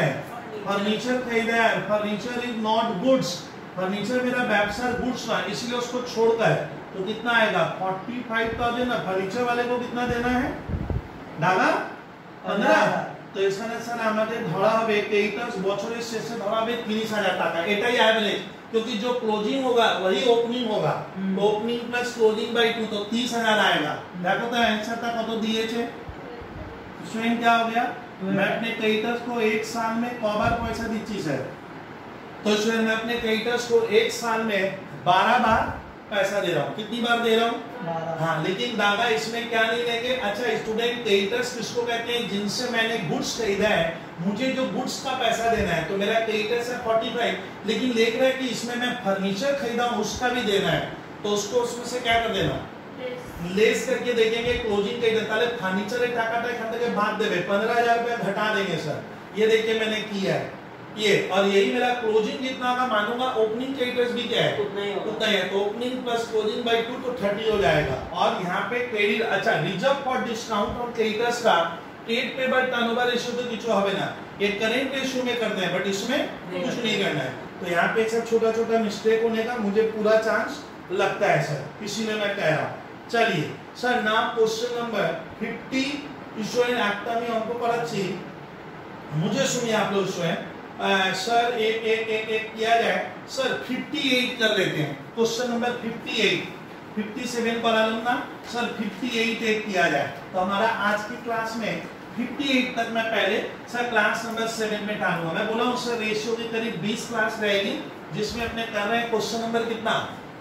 फर्नीचर खरीदा है, furniture is not goods, furniture मेरा व्यवसाय गुड्स था इसलिए उसको छोड़ता है, तो कितना आएगा 45,000 ना, फर्नीचर वाले को कितना देना है দাদা 15, তো এখানে স্যার আমাদের ধরা হবে ক্রেডিটর্স বছরের শেষে ধরা হবে 30,000 টাকা, এটাই এভারেজ, क्योंकि जो क्लोजिंग होगा वही ओपनिंग होगा, ओपनिंग प्लस क्लोजिंग बाय 2 तो 30,000 आएगा। देखो तो आंसरটা কত দিয়েছে, स्टूडेंट क्या हो गया, मैं अपने क्रेडिटर्स को एक साल में क बार पैसा दीची सर, तो स्टूडेंट मैं अपने क्रेडिटर्स को एक साल में 12 बार पैसा दे रहा हूँ, कितनी बार दे रहा हूँ, हाँ, लेकिन दादा इसमें क्या नहीं लेंगे। अच्छा स्टूडेंट क्रेडिटर्स किसको कहते हैं, जिनसे मैंने गुड्स खरीदा है, मुझे जो गुड्स का पैसा देना है, तो मेरा क्रेडिटर्स है 45, लेकिन देख रहा है कि इसमें मैं फर्नीचर खरीदा हूँ उसका भी देना है, तो उसको उसमें से क्या कर देना, लेस करके देखेंगे क्लोजिंग क्रेडिटर, তাহলে ফার্নিচারের টাকাটা এখান থেকে বাদ দেবে, 15,000 रुपए घटा देंगे सर, ये देखिए मैंने किया है ये, और यही मेरा क्लोजिंग जितना का मानूंगा, ओपनिंग क्रेडिटर्स भी क्या है उतना ही है, तो ओपनिंग प्लस क्लोजिंग बाय 2 तो 30 हो जाएगा। और यहाँ पे क्रेडिट, अच्छा रिजर्व फॉर डिस्काउंट और क्रेडिटर्स का ट्रेड पेबल टर्नओवर रेशियो तो কিছু হবে না, ये करेंट रेशियो में करते हैं, बट इसमें कुछ नहीं करना है, तो यहाँ पे सब छोटा-छोटा मिस्टेक होने का मुझे पूरा चांस लगता है सर, इसीलिए मैं कह रहा हूँ। चलिए सर नाम क्वेश्चन नंबर 50 স্টুডেন্ট একটা আমি অঙ্ক করাচ্ছি, मुझे सुनिए आप लोग स्टूडेंट, सर एक किया जाए, सर 58 कर लेते हैं, क्वेश्चन नंबर 58, 57 करा लूंगा सर, 58 एक किया जाए, तो हमारा आज की क्लास में 58 तक मैं पहले सर क्लास नंबर 7 में डालूंगा। मैं बोला हूँ सर रेशियो की करीब 20 क्लास रहेगी, जिसमें अपने कर रहे हैं क्वेश्चन नंबर कितना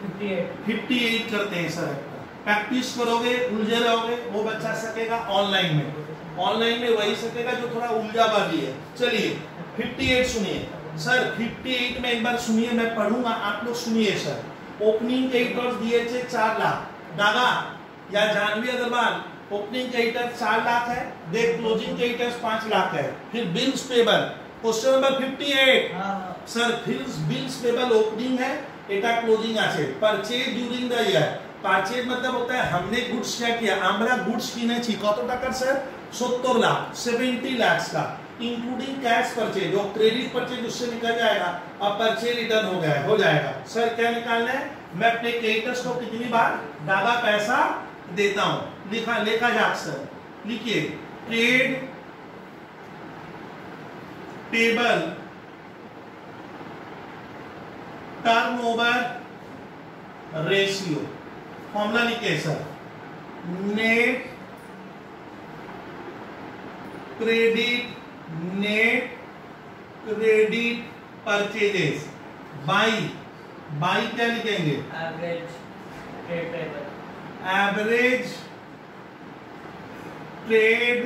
58 करते हैं सर, प्रैक्टिस करोगे उलझे रहोगे, वो बच्चा सकेगा ऑनलाइन में वही सकेगा जो थोड़ा उलझाबाजी है। चलिए 58 सुनिए सर, 58 में एक बार सुनिए, मैं पढ़ूंगा आप लोग सुनिए सर। ओपनिंग क्रेडिटर्स दिए थे 4 लाख, दादा या जानवी अग्रवाल ओपनिंग क्रेडिटर 4 लाख है, देख क्लोजिंग क्रेडिटर्स 5 लाख है, फिर bills payable question number 58 sir, फिर बिल्स पेबल ओपनिंग है, এটা ক্লোজিং আছে, purchase during the year, purchase मतलब होता है हमने गुड्स क्या किया, আমরা গুডস কিনেছি কত টাকার স্যার 70 लाख, 70 लाख का इंक्लूडिंग कैश परचेज, जो क्रेडिट परचेज उससे निकल जाएगा, अब परचेज रिटर्न हो जाएगा। सर क्या निकालना है, मैं अपने क्रेडिटर्स को कितनी बार ज्यादा पैसा देता हूं, लिखा जाए सर, लिखिए trade payable turnover ratio, formula लिखिए sir, net credit purchases by क्या लिखेंगे, average trade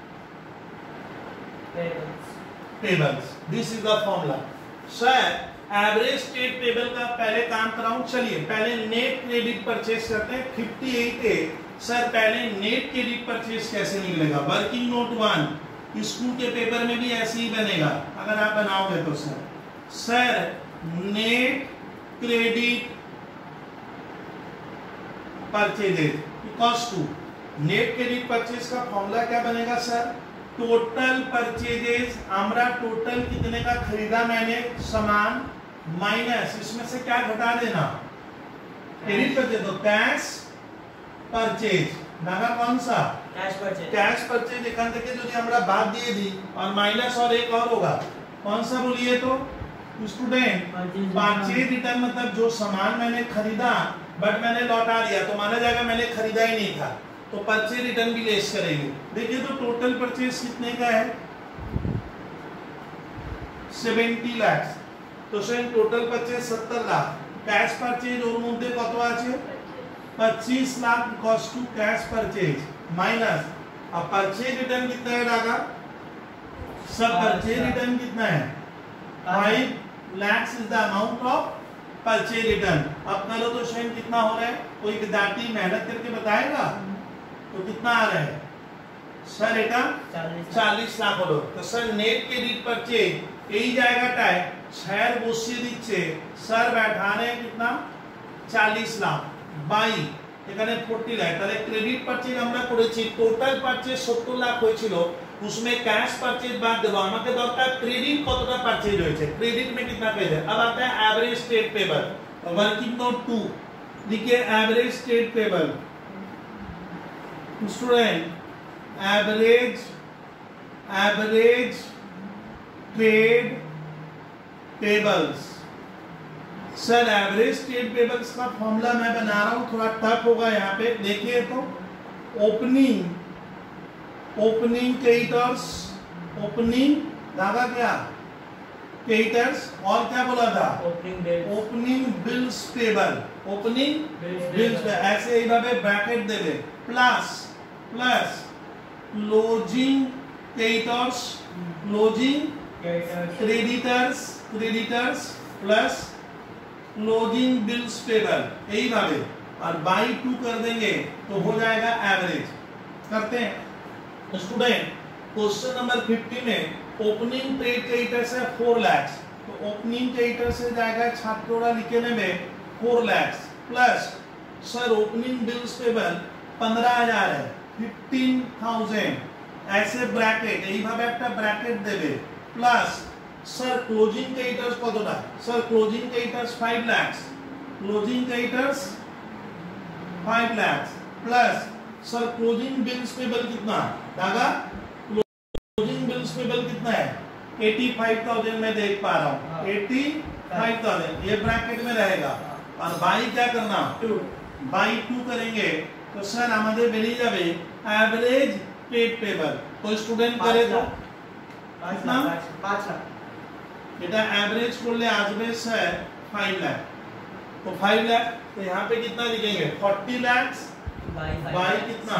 payables, this is the formula sir. Average trade payable का पहले काम कराऊं, चलिए पहले नेट क्रेडिट परचेज करते हैं 58 है सर, पहले नेट क्रेडिट परचेज कैसे निकलेगा, वर्किंग नोट 1 स्कूल के पेपर में भी ऐसे ही बनेगा अगर आप बनाओगे तो sir net credit purchases equals to, net credit purchase का फॉर्मूला क्या बनेगा सर, टोटल परचेजेज, हमरा टोटल कितने का खरीदा मैंने सामान, माइनस इसमें से क्या घटा देना, क्रेडिट परचेज, तो कैश परचेज नागा कौन सा कैश परचेज এখান থেকে যদি আমরা বাদ দিয়ে দিই और माइनस और एक और होगा, कौन सा बोलिए तो स्टूडेंट, परचेज रिटर्न मतलब जो सामान मैंने खरीदा बट मैंने लौटा दिया, तो माना जाएगा मैंने खरीदा ही नहीं था, तो परचेज रिटर्न भी लेस करेंगे। देखिए तो टोटल परचेज कितने का है 70 लाख, तो same total purchase 70 lakh, cash purchase और মধ্যে কত আছে 25 lakh cost to cash purchase minus, अब परचेज रिटर्न कितना है डागा, सब परचेज रिटर्न कितना है 5 lakh is the amount of purchase return. अब करो तो सेम कितना हो रहा है, कोई विद्यार्थी मेहनत करके बताएगा तो कितना आ रहा है सर, এটা 40 লাখ হলো, তো স্যার নেট ক্রেডিট परचेज এই জায়গাটায় স্যার বসিয়ে দিচ্ছে, স্যার बैठा रहे कितना 40 লাখ বাই এখানে 40 লাখ, তাহলে ক্রেডিট পারচেজ আমরা করেছি, টোটাল পারচেজ 70 লাখ হয়েছিল, उसमें कैश परचेज বাদ দেব আমাকে দরকার ক্রেডিট কতটা পারচেজ হয়েছে ক্রেডিট में कितना पेज है अब आता है average state payable working note 2 लिखिए average state payable student average trade payables sir average state payables का फॉर्मूला मैं बना रहा हूं थोड़ा टफ होगा यहाँ पे देखिए तो ओपनिंग क्रेडिटर्स ओपनिंग धागा क्या क्रेडिटर्स और क्या बोला था opening bills payable opening bills ऐसे ही भावे ब्रैकेट देवे plus closing creditors closing creditors plus closing bills payable यही भावे और बाई 2 कर देंगे तो हो जाएगा एवरेज करते हैं स्टूडेंट क्वेश्चन नंबर 50 में ओपनिंग ट्रेड क्रेडिटर्स है 4 लाख तो ओपनिंग क्रेडिटर से जाएगा छात्रों लिखने में 4 lakh plus sir opening bills payable 15,000 है 15,000 ऐसे ब्रैकेट यही भावे একটা ব্র্যাকেট দেবে প্লাস सर क्लोजिंग क्रेडिटर्स কতটা sir closing creditors 5 lakh closing creditors 5 lakh plus sir closing bills payable कितना धागा क्लोजिंग बिल्स पेबल कितना है 85,000 मैं देख पा रहा हूँ 85,000 ये ब्रैकेट में रहेगा और बाई क्या करना बाई 2 करेंगे तो सर हमारे बेरिए जावे एवरेज ट्रेड पेबल कोई स्टूडेंट करे तो कितना 5 लाख बेटा एवरेज कर ले आजबे सर 5 लाख तो 5 लाख तो यहाँ पे कितना लिखेंगे 40 लाख बाई कितना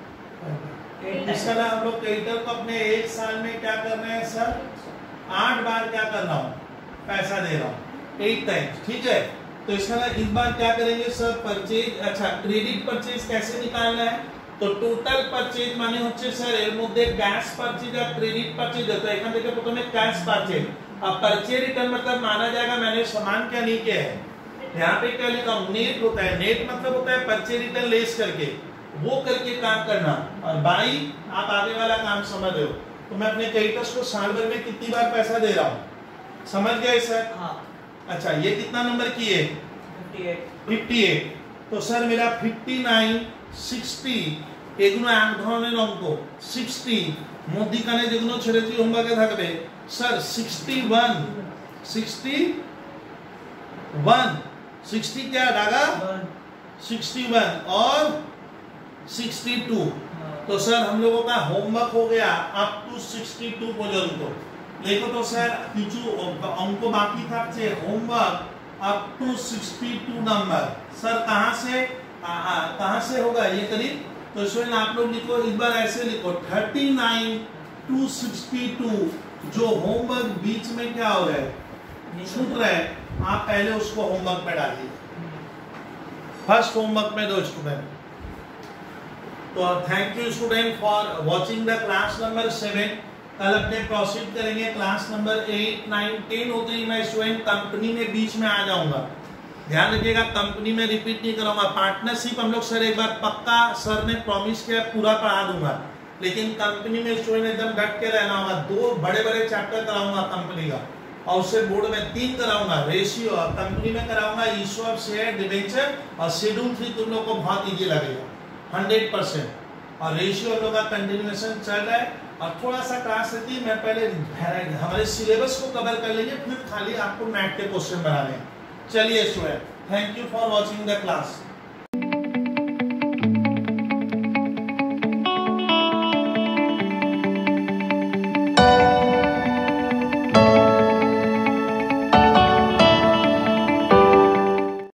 इस तरह हम लोग क्रेडिटर को अपने एक साल में क्या कर रहे हैं सर 8 बार क्या कर रहा हूँ पैसा दे रहा हूँ 8 टाइम्स ठीक है तो इस तरह इस बार क्या करेंगे सर परचेज अच्छा क्रेडिट परचेज कैसे निकालना है तो टोटल परचेज माने হচ্ছে স্যার এর মধ্যে ক্যাশ परचेज और क्रेडिट परचेज होता है এখান থেকে প্রথমে ক্যাশ परचेज अब परचेज रिटर्न मतलब माना जाएगा मैंने सामान क्या नहीं किया है यहाँ पे क्या लिखा नेट होता है नेट मतलब होता है परचेज रिटर्न लेस करके वो करके काम करना और बाई आप आगे वाला काम समझ रहे हो तो मैं अपने क्रेडिटर्स को साल भर में कितनी बार पैसा दे रहा हूँ समझ गए सर हाँ। अच्छा ये कितना नंबर की है 58 तो सर मेरा 59 60 এগুলো এক ধরনের অঙ্ক 60 মধ্যিখানে যেগুলো ছেড়েছি হোমওয়ার্কে থাকবে স্যার 60 क्या डागा 61 और 62 तो सर हम लोगों का होमवर्क हो गया अप टू 62 पर्यंत देखो तो सर কিছু অঙ্ক বাকি থাকছে homework up to 62 number sir कहां से होगा ये करीब तो इसमें आप लोग लिखो इस बार ऐसे लिखो 39 to 62 जो होमवर्क बीच में क्या हो रहा है छूट रहा है आप पहले उसको होमवर्क में डालिए फर्स्ट होमवर्क में दो स्टूडेंट तो thank you student for watching the class number 7 कल अपने प्रोसीड करेंगे क्लास नंबर 8 9 10 होते ही मैं स्टूडेंट कंपनी में बीच में आ जाऊंगा ध्यान रखिएगा कंपनी में रिपीट नहीं करूंगा पार्टनरशिप हम लोग सर एक बार पक्का सर ने प्रॉमिस किया पूरा पढ़ा दूंगा लेकिन कंपनी में स्टूडेंट एकदम डट के रहना होगा 2 बड़े-बड़े चैप्टर कराऊंगा कंपनी का और उससे बोर्ड में 3 कराऊंगा रेशियो कंपनी में कराऊंगा इश्यू ऑफ शेयर डिबेंचर और शेड्यूल 3 तुम लोग को बहुत इजी लगेगा 100% और रेशियो हम लोग का कंटिन्यूएशन चल रहा है और थोड़ा सा क्लास रहती है मैं पहले हमारे सिलेबस को कवर कर लेंगे फिर खाली आपको मैथ के क्वेश्चन बनाने हैं चलिए student thank you for watching the class